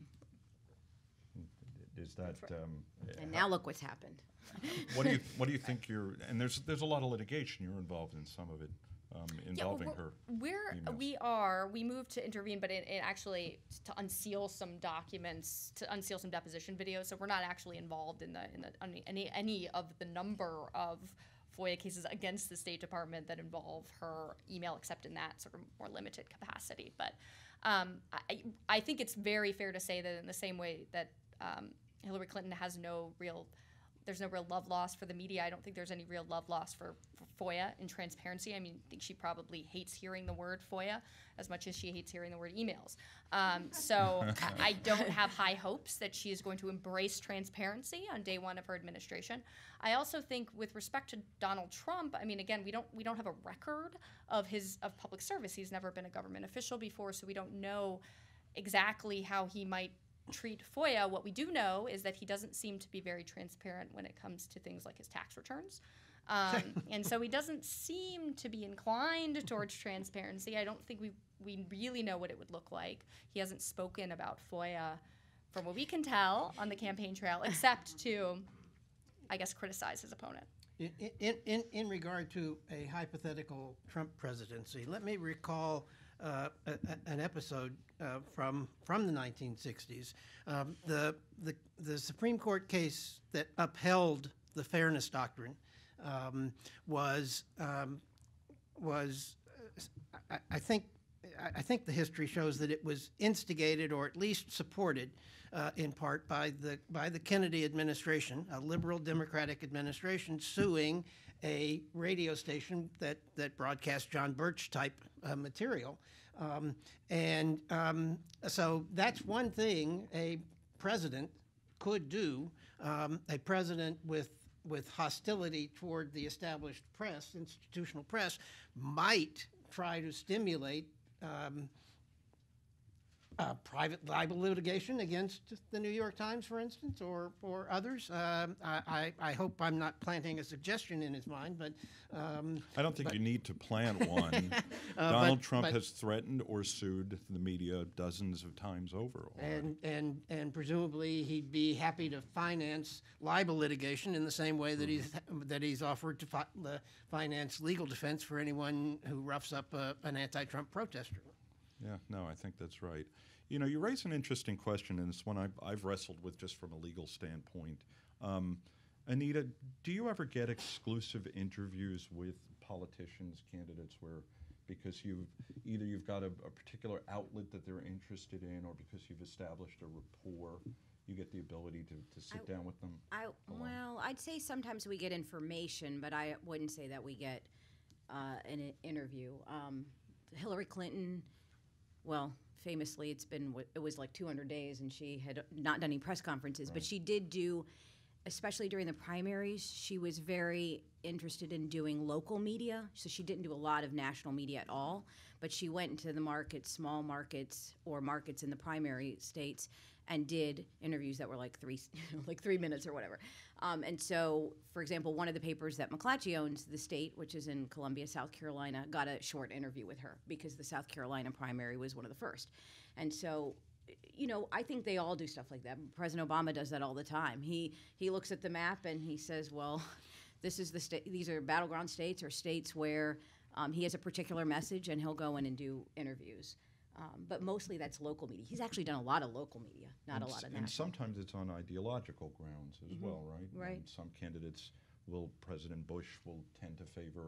Is that, um, And now look what's happened. what do you, what do you think you're, and there's, there's a lot of litigation, you're involved in some of it, um, involving yeah, her. We're, emails. we are, we moved to intervene, but it, it actually to unseal some documents, to unseal some deposition videos. So we're not actually involved in the, in the, any, any of the number of FOIA cases against the State Department that involve her email, except in that sort of more limited capacity. But um, I, I think it's very fair to say that in the same way that um, Hillary Clinton has no real, there's no real love lost for the media. I don't think there's any real love lost for, for FOIA and transparency. I mean, I think she probably hates hearing the word FOIA as much as she hates hearing the word emails. Um, so I don't have high hopes that she is going to embrace transparency on day one of her administration. I also think, with respect to Donald Trump, I mean, again, we don't we don't have a record of his of public service. He's never been a government official before, so we don't know exactly how he might treat FOIA. What we do know is that he doesn't seem to be very transparent when it comes to things like his tax returns. Um, and so he doesn't seem to be inclined towards transparency. I don't think we, we really know what it would look like. He hasn't spoken about FOIA, from what we can tell, on the campaign trail, except to, I guess, criticize his opponent. In, in, in, in regard to a hypothetical Trump presidency, let me recall uh, a, a, an episode uh, from from the nineteen sixties. Um, the, the the Supreme Court case that upheld the fairness doctrine um, was um, was uh, I, I think I think the history shows that it was instigated, or at least supported, uh, in part by the by the Kennedy administration, a liberal Democratic administration, suing a radio station that that broadcast John Birch type uh, material, um, and um, so that's one thing a president could do. Um, a president with with hostility toward the established press, institutional press, might try to stimulate Um, uh, private libel litigation against the New York Times, for instance, or or others. Um, I, I, I hope I'm not planting a suggestion in his mind, but um, I don't think but, you need to plant one. uh, Donald but, Trump but, has threatened or sued the media dozens of times over. and and and presumably he'd be happy to finance libel litigation in the same way that he's that he's offered to fi- uh, finance legal defense for anyone who roughs up uh, an anti-Trump protester. Yeah, no, I think that's right. You know, you raise an interesting question, and it's one I've, I've wrestled with just from a legal standpoint. Um, Anita, do you ever get exclusive interviews with politicians, candidates, where because you've either you've got a, a particular outlet that they're interested in, or because you've established a rapport, you get the ability to, to sit I, down with them? I, along? well, I'd say sometimes we get information, but I wouldn't say that we get uh, an i- interview. Um, Hillary Clinton, well, famously, it's been, it was like two hundred days, and she had not done any press conferences, Right. but she did do, especially during the primaries, she was very interested in doing local media, so she didn't do a lot of national media at all, but she went into the markets, small markets, or markets in the primary states, and did interviews that were like three, like three minutes or whatever. Um, and so, for example, one of the papers that McClatchy owns, The State, which is in Columbia, South Carolina, got a short interview with her because the South Carolina primary was one of the first. And so, you know, I think they all do stuff like that. President Obama does that all the time. He he looks at the map and he says, well, this is the state. These are battleground states or states where um, he has a particular message, and he'll go in and do interviews. Um, but mostly that's local media. He's actually done a lot of local media, not and a lot of s- national. And sometimes it's on ideological grounds as Mhm. well, right? Right. And some candidates will, President Bush will tend to favor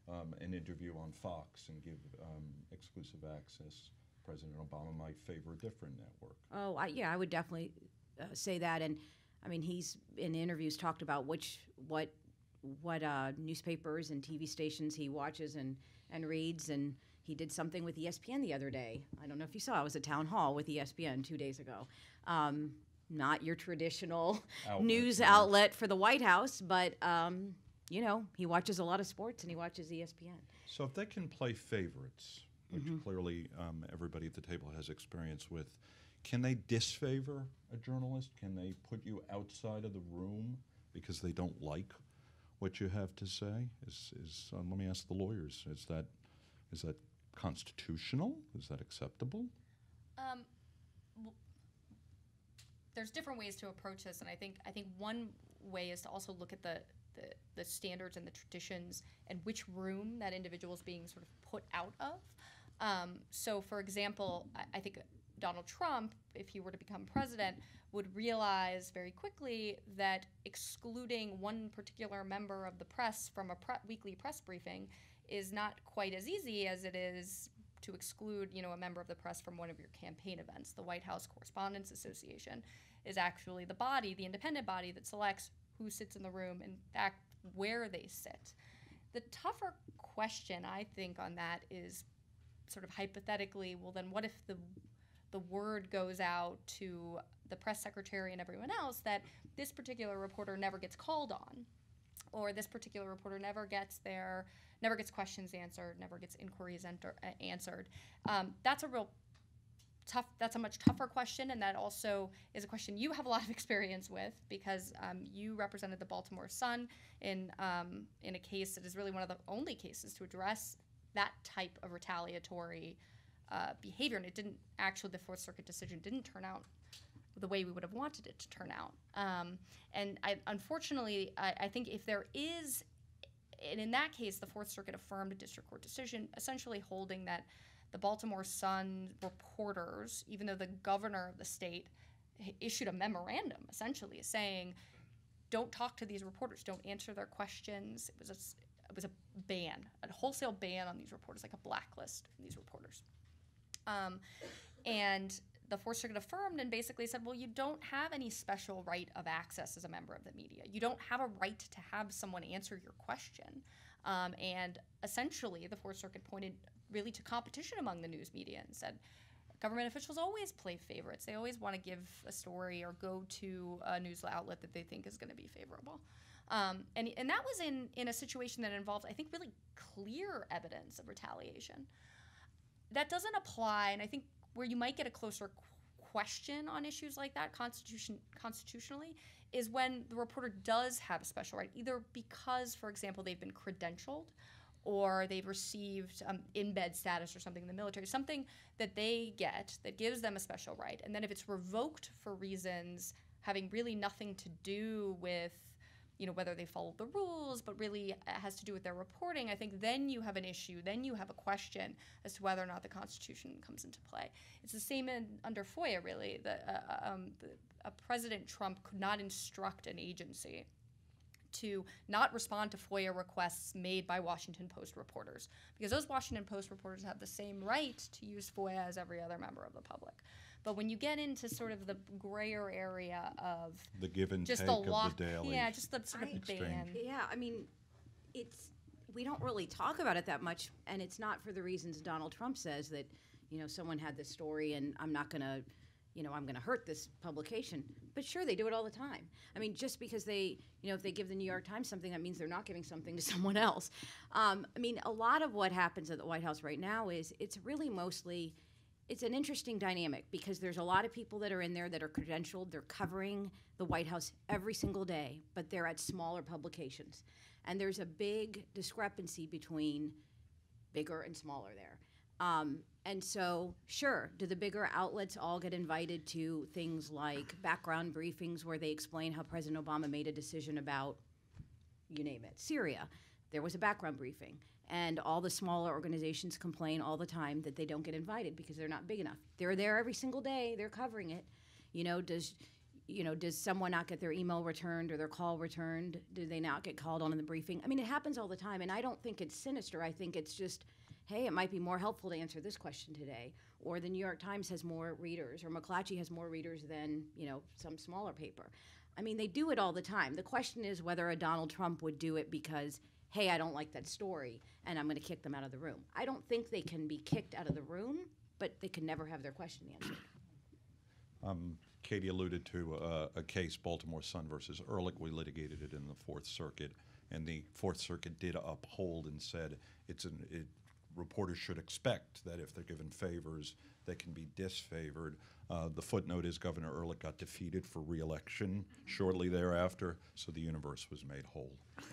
um, an interview on Fox and give um, exclusive access, President Obama might favor a different network. Oh, I, yeah, I would definitely uh, say that. And I mean, he's in interviews talked about which what what uh, newspapers and T V stations he watches and and reads. And he did something with E S P N the other day. I don't know if you saw. It was a town hall with E S P N two days ago. Um, not your traditional Outlet, news yeah. outlet for the White House, but um, you know, he watches a lot of sports and he watches E S P N. So if they can play favorites, which mm-hmm. clearly um, everybody at the table has experience with, can they disfavor a journalist? Can they put you outside of the room because they don't like what you have to say? Is, is um, let me ask the lawyers, is that is that constitutional? Is that acceptable? Um, w- there's different ways to approach this, and I think I think one way is to also look at the, the, the standards and the traditions and which room that individual is being sort of put out of. Um, so, for example, I, I think Donald Trump, if he were to become president, would realize very quickly that excluding one particular member of the press from a pre- weekly press briefing is not quite as easy as it is to exclude, you know, a member of the press from one of your campaign events. The White House Correspondents Association is actually the body, the independent body that selects who sits in the room and, in fact, where they sit. The tougher question, I think, on that is sort of hypothetically, well, then what if the the word goes out to the press secretary and everyone else that this particular reporter never gets called on, or this particular reporter never gets their, never gets questions answered, never gets inquiries enter, uh, answered. Um, that's a real tough, that's a much tougher question, and that also is a question you have a lot of experience with because um, you represented the Baltimore Sun in, um, in a case that is really one of the only cases to address that type of retaliatory uh, behavior, and it didn't actually, the Fourth Circuit decision didn't turn out the way we would have wanted it to turn out. Um, and I, unfortunately, I, I think if there is, and in that case, the Fourth Circuit affirmed a district court decision essentially holding that the Baltimore Sun reporters, even though the governor of the state issued a memorandum essentially saying, don't talk to these reporters, don't answer their questions. It was a, it was a ban, a wholesale ban on these reporters, like a blacklist of these reporters. Um, and the Fourth Circuit affirmed and basically said, well, you don't have any special right of access as a member of the media. You don't have a right to have someone answer your question. Um, and essentially, the Fourth Circuit pointed really to competition among the news media and said, government officials always play favorites. They always want to give a story or go to a news outlet that they think is going to be favorable. Um, and, and that was in, in a situation that involved, I think, really clear evidence of retaliation. That doesn't apply, and I think where you might get a closer qu- question on issues like that constitution constitutionally is when the reporter does have a special right, either because, for example, they've been credentialed or they've received um, in-bed status or something in the military, something that they get that gives them a special right. And then if it's revoked for reasons having really nothing to do with, you know, whether they followed the rules, but really has to do with their reporting, I think then you have an issue, then you have a question as to whether or not the Constitution comes into play. It's the same in, under FOIA, really. The, uh, um, the, uh, President Trump could not instruct an agency to not respond to FOIA requests made by Washington Post reporters, because those Washington Post reporters have the same right to use FOIA as every other member of the public. But when you get into sort of the grayer area of the give and just take the of lock, the daily, yeah, just the sort of exchange. ban. Yeah, I mean, it's we don't really talk about it that much, and it's not for the reasons Donald Trump says that, you know, someone had this story and I'm not going to, you know, I'm going to hurt this publication. But sure, they do it all the time. I mean, just because they, you know, if they give the New York Times something, that means they're not giving something to someone else. Um, I mean, a lot of what happens at the White House right now is it's really mostly, it's an interesting dynamic because there's a lot of people that are in there that are credentialed. They're covering the White House every single day, but they're at smaller publications. And there's a big discrepancy between bigger and smaller there. Um, and so, sure, do the bigger outlets all get invited to things like background briefings where they explain how President Obama made a decision about, you name it, Syria? There was a background briefing. And all the smaller organizations complain all the time that they don't get invited because they're not big enough. They're there every single day. They're covering it. You know, does you know, does someone not get their email returned or their call returned? Do they not get called on in the briefing? I mean, it happens all the time, and I don't think it's sinister. I think it's just, hey, it might be more helpful to answer this question today, or the New York Times has more readers, or McClatchy has more readers than, you know, some smaller paper. I mean, they do it all the time. The question is whether a Donald Trump would do it because, hey, I don't like that story, and I'm going to kick them out of the room. I don't think they can be kicked out of the room, but they can never have their question answered. Um, Katie alluded to uh, a case, Baltimore Sun versus Ehrlich. We litigated it in the Fourth Circuit, and the Fourth Circuit did uphold and said it's an, it, reporters should expect that if they're given favors, they can be disfavored. Uh, the footnote is Governor Ehrlich got defeated for re-election shortly thereafter, so the universe was made whole.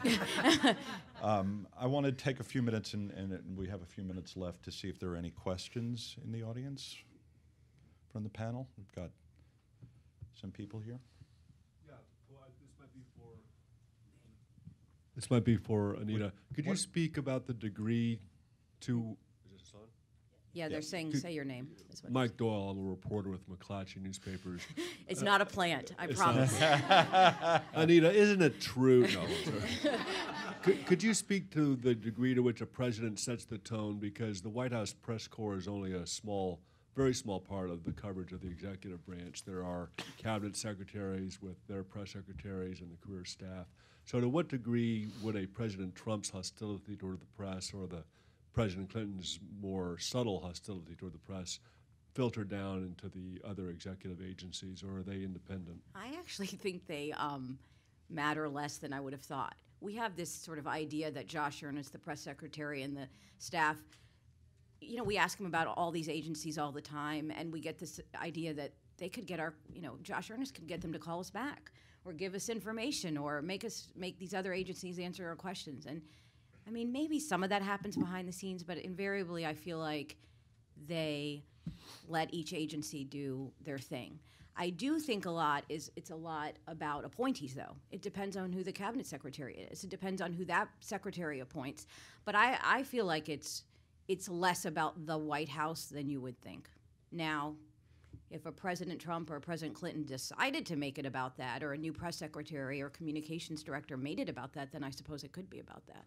um, I want to take a few minutes, and, and we have a few minutes left, to see if there are any questions in the audience from the panel. We've got some people here. Yeah, well, this might be for this might be for Anita. Could you speak about the degree to? Is this on? Yeah, they're Yeah. saying, say your name. Is what Mike Doyle, I'm a reporter with McClatchy newspapers. it's not a plant, I It's promise. Anita, isn't it true? No. I'm sorry. could, could you speak to the degree to which a president sets the tone? Because the White House press corps is only a small, very small part of the coverage of the executive branch. There are cabinet secretaries with their press secretaries and the career staff. So to what degree would a President Trump's hostility toward the press, or the President Clinton's more subtle hostility toward the press, filter down into the other executive agencies, or are they independent? I actually think they um, matter less than I would have thought. We have this sort of idea that Josh Earnest, the press secretary, and the staff, you know, we ask him about all these agencies all the time, and we get this idea that they could get our, you know, Josh Earnest could get them to call us back, or give us information, or make us make these other agencies answer our questions. And I mean, maybe some of that happens behind the scenes, but invariably I feel like they let each agency do their thing. I do think a lot is, it's a lot about appointees, though. It depends on who the cabinet secretary is. It depends on who that secretary appoints. But I, I feel like it's it's less about the White House than you would think. Now, if a President Trump or a President Clinton decided to make it about that, or a new press secretary or communications director made it about that, then I suppose it could be about that.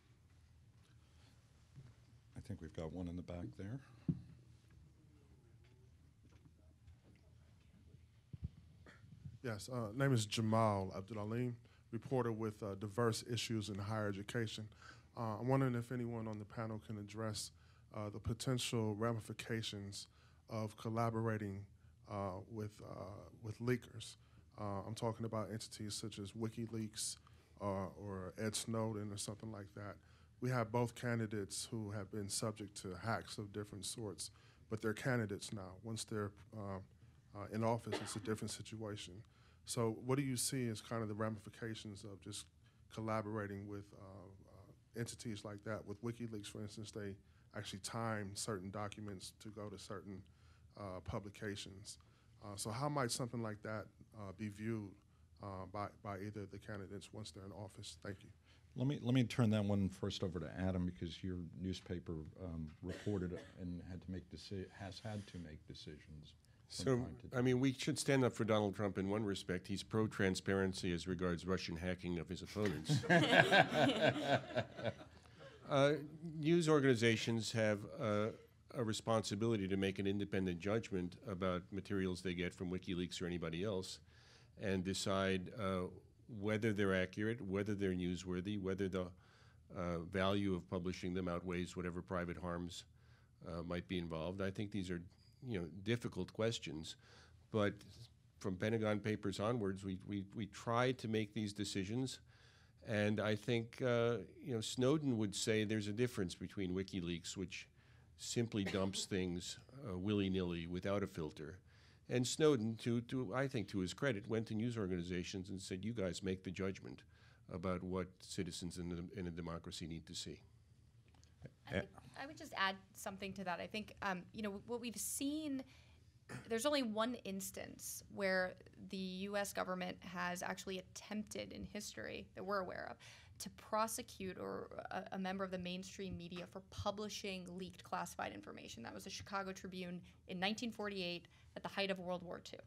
I think we've got one in the back there. Yes, uh, name is Jamal Abdul-Alim, reporter with uh, Diverse Issues in Higher Education. Uh, I'm wondering if anyone on the panel can address uh, the potential ramifications of collaborating uh, with, uh, with leakers. Uh, I'm talking about entities such as WikiLeaks uh, or Ed Snowden or something like that. We have both candidates who have been subject to hacks of different sorts, but they're candidates now. Once they're uh, uh, in office, it's a different situation. So what do you see as kind of the ramifications of just collaborating with uh, uh, entities like that? With WikiLeaks, for instance, they actually time certain documents to go to certain uh, publications. Uh, so how might something like that uh, be viewed uh, by, by either of the candidates once they're in office? Thank you. Let me let me turn that one first over to Adam, because your newspaper um, reported and had to make deci- has had to make decisions. So, I mean, we should stand up for Donald Trump in one respect. He's pro-transparency as regards Russian hacking of his opponents. uh, news organizations have uh, a responsibility to make an independent judgment about materials they get from WikiLeaks or anybody else, and decide uh, whether they're accurate, whether they're newsworthy, whether the uh, value of publishing them outweighs whatever private harms uh, might be involved. I think these are, you know, difficult questions, but from Pentagon Papers onwards, we we we tried to make these decisions, and I think uh, you know, Snowden would say there's a difference between WikiLeaks, which simply dumps things uh, willy-nilly without a filter, and Snowden, to to I think to his credit, went to news organizations and said, "You guys make the judgment about what citizens in a, in a democracy need to see." I, think I would just add something to that. I think, um, you know, what we've seen, there's only one instance where the U S government has actually attempted in history that we're aware of to prosecute or a, a member of the mainstream media for publishing leaked classified information. That was the Chicago Tribune in nineteen forty-eight at the height of World War Two.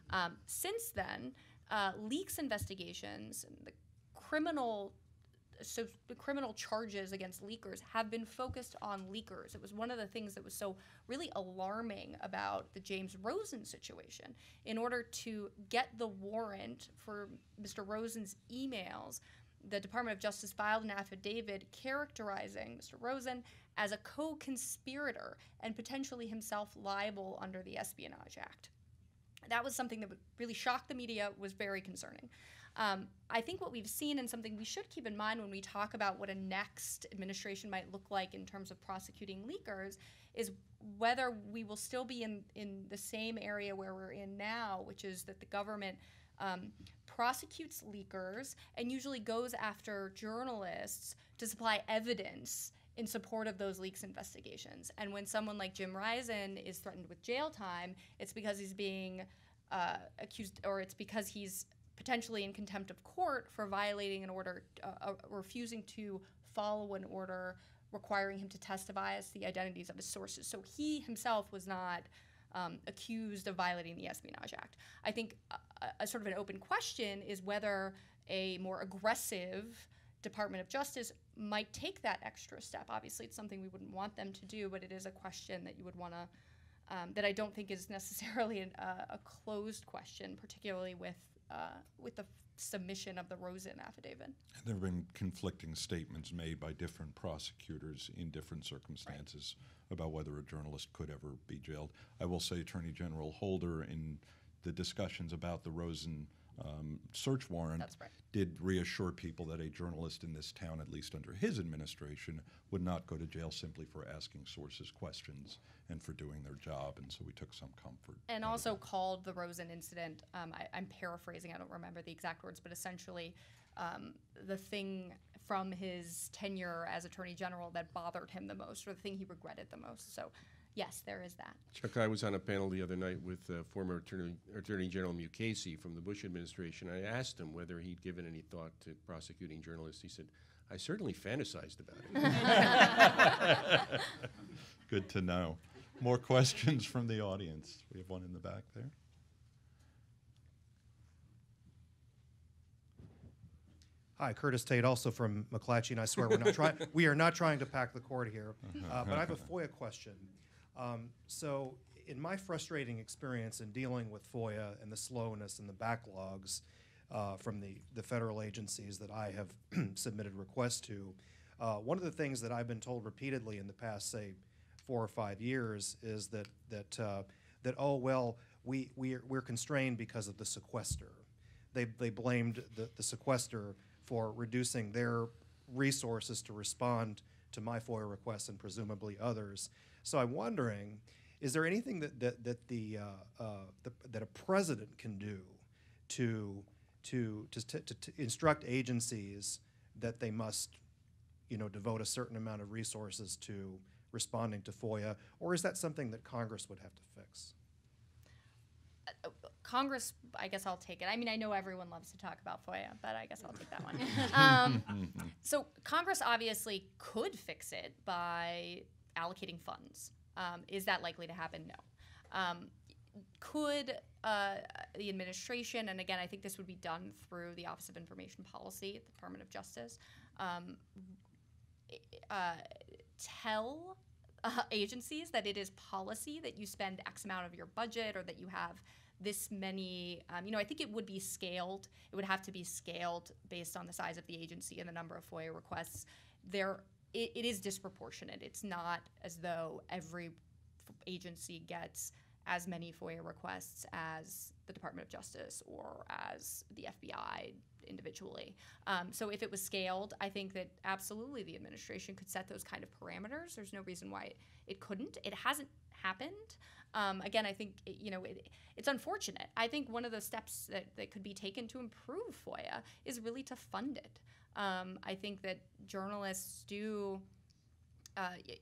Um, since then, uh, leaks investigations and the criminal so the criminal charges against leakers have been focused on leakers. It was one of the things that was so really alarming about the James Rosen situation. In order to get the warrant for Mister Rosen's emails, the Department of Justice filed an affidavit characterizing Mister Rosen as a co-conspirator and potentially himself liable under the Espionage Act. That was something that would really shock the media, was very concerning. Um, I think what we've seen, and something we should keep in mind when we talk about what a next administration might look like in terms of prosecuting leakers, is whether we will still be in, in the same area where we're in now, which is that the government um, prosecutes leakers and usually goes after journalists to supply evidence in support of those leaks investigations. And when someone like Jim Risen is threatened with jail time, it's because he's being uh, accused, or it's because he's potentially in contempt of court for violating an order, uh, uh, refusing to follow an order requiring him to testify as to the identities of his sources. So he himself was not um, accused of violating the Espionage Act. I think a, a sort of an open question is whether a more aggressive Department of Justice might take that extra step. Obviously, it's something we wouldn't want them to do, but it is a question that you would want to, um, that I don't think is necessarily an, uh, a closed question, particularly with uh, with the submission of the Rosen affidavit. There have been conflicting statements made by different prosecutors in different circumstances right. about whether a journalist could ever be jailed. I will say Attorney General Holder, in the discussions about the Rosen Um, search warrant, right. did reassure people that a journalist in this town, at least under his administration, would not go to jail simply for asking sources questions and for doing their job, and so we took some comfort. And also called the Rosen incident, um, I, I'm paraphrasing, I don't remember the exact words, but essentially um, the thing from his tenure as Attorney General that bothered him the most, or the thing he regretted the most. So yes, there is that. Chuck, I was on a panel the other night with uh, former Attorney, Attorney General McClatchy from the Bush administration. I asked him whether he'd given any thought to prosecuting journalists. He said, I certainly fantasized about it. Good to know. More questions from the audience. We have one in the back there. Hi, Curtis Tate, also from McClatchy, and I swear we're not trying. We are not trying to pack the court here, uh, but I have a FOIA question. Um, so, in my frustrating experience in dealing with FOIA and the slowness and the backlogs uh, from the the federal agencies that I have submitted requests to, uh, one of the things that I've been told repeatedly in the past, say, four or five years, is that that uh, that oh well, we we're, we're constrained because of the sequester. They they blamed the, the sequester for reducing their resources to respond to my FOIA requests and presumably others. So I'm wondering, is there anything that that, that the, uh, uh, the that a president can do to to to, to to instruct agencies that they must, you know, devote a certain amount of resources to responding to FOIA, or is that something that Congress would have to fix? Uh, Congress, I guess I'll take it. I mean, I know everyone loves to talk about FOIA, but I guess I'll take that one. um, so Congress obviously could fix it by allocating funds. Um, is that likely to happen? No. Um, could uh, the administration, and again, I think this would be done through the Office of Information Policy at the Department of Justice, um, uh, tell uh, agencies that it is policy that you spend X amount of your budget, or that you have this many, um, you know, I think it would be scaled. It would have to be scaled based on the size of the agency and the number of FOIA requests. There, it, it is disproportionate. It's not as though every f- agency gets as many FOIA requests as the Department of Justice or as the F B I individually. Um, so if it was scaled, I think that absolutely the administration could set those kind of parameters. There's no reason why it, it couldn't. It hasn't happened. Um, again, I think, it, you know, it, it's unfortunate. I think one of the steps that, that could be taken to improve FOIA is really to fund it. Um, I think that journalists do, uh, y-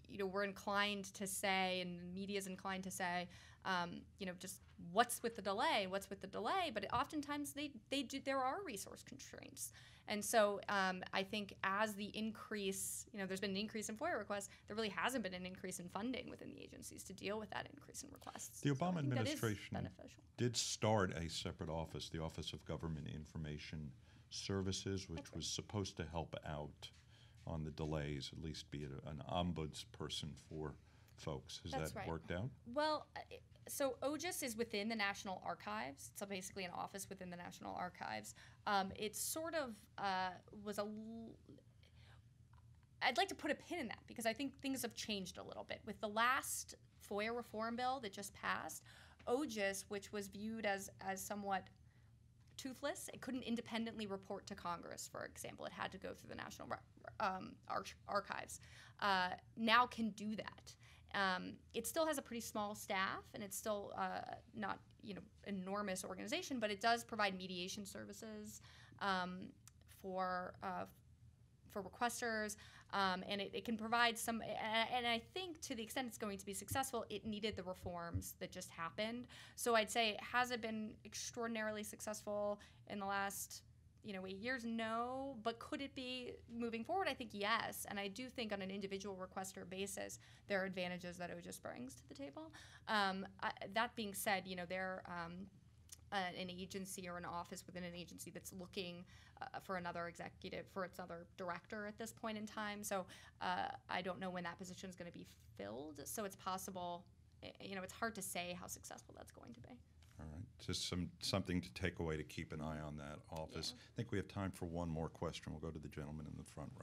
you know, we're inclined to say, and the media is inclined to say, um, you know, just what's with the delay, what's with the delay, but oftentimes they, they do, there are resource constraints. And so um, I think as the increase, you know, there's been an increase in FOIA requests, there really hasn't been an increase in funding within the agencies to deal with that increase in requests. The So Obama I think that is administration beneficial. did start a separate office, the Office of Government Information Services, which That's was supposed to help out on the delays, at least be a- an ombudsperson for folks. Has That's that right. worked out? Well, uh, so O G I S is within the National Archives. So basically an office within the National Archives. Um, it sort of uh, was a... L- I'd like to put a pin in that because I think things have changed a little bit. With the last FOIA reform bill that just passed, O G I S, which was viewed as, as somewhat toothless, it couldn't independently report to Congress, for example. It had to go through the National um, Arch- Archives. Uh, now can do that. Um, it still has a pretty small staff, and it's still uh, not, you know, enormous organization, but it does provide mediation services um, for uh, for requesters, um, and it, it can provide some. And, and I think to the extent it's going to be successful, it needed the reforms that just happened. So I'd say, has it been extraordinarily successful in the last, you know, eight years? No. But could it be moving forward? I think yes. And I do think on an individual requester basis, there are advantages that O G I S brings to the table. Um, I, that being said, you know, they're um, uh, an agency or an office within an agency that's looking uh, for another executive, for its other director at this point in time. So uh, I don't know when that position is going to be filled. So it's possible, you know, it's hard to say how successful that's going to be. All right, just some something to take away to keep an eye on that office. Yeah. I think we have time for one more question. We'll go to the gentleman in the front row.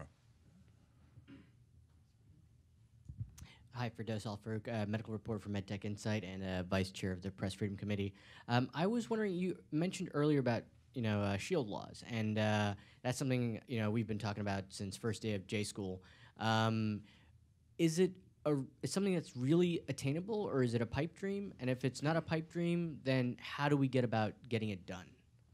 Hi, Firdaus Al-Farouk, uh, medical reporter for MedTech Insight and uh, vice chair of the Press Freedom Committee. Um, I was wondering, you mentioned earlier about you know uh, shield laws, and uh, that's something you know we've been talking about since first day of J School. Um, is it a, is something that's really attainable, or is it a pipe dream? And if it's not a pipe dream, then how do we get about getting it done?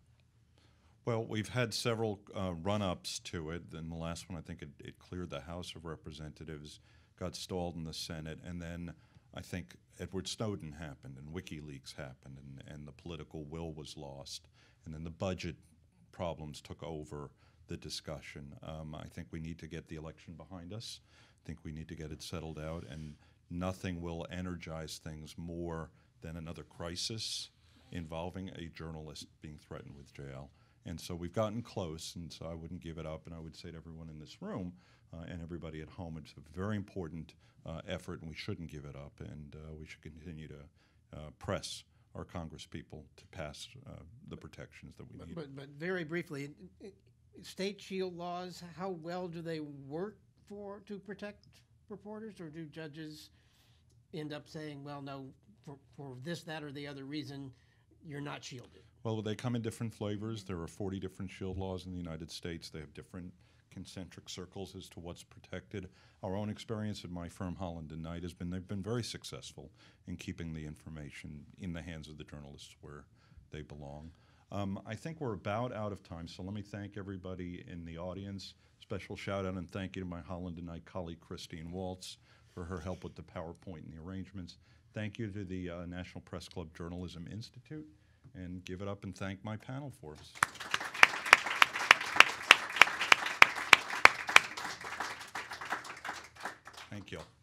Well, we've had several uh, run-ups to it. Then the last one, I think it, it cleared the House of Representatives, got stalled in the Senate, and then I think Edward Snowden happened, and WikiLeaks happened, and, and the political will was lost, and then the budget problems took over the discussion. Um, I think we need to get the election behind us. I think we need to get it settled out, and nothing will energize things more than another crisis involving a journalist being threatened with jail. And so we've gotten close, and so I wouldn't give it up, and I would say to everyone in this room uh, and everybody at home, it's a very important uh, effort, and we shouldn't give it up, and uh, we should continue to uh, press our Congress people to pass uh, the protections that we But, need. but, but very briefly, i- i- state shield laws, how well do they work for to protect reporters, or do judges end up saying, well, no, for, for this, that, or the other reason, you're not shielded? Well, they come in different flavors. There are forty different shield laws in the United States. They have different concentric circles as to what's protected. Our own experience at my firm, Holland Knight, has been they've been very successful in keeping the information in the hands of the journalists where they belong. Um, I think we're about out of time, so let me thank everybody in the audience. Special shout out and thank you to my Holland Knight colleague, Christine Waltz, for her help with the PowerPoint and the arrangements. Thank you to the uh, National Press Club Journalism Institute, and give it up and thank my panel for us. Thank you.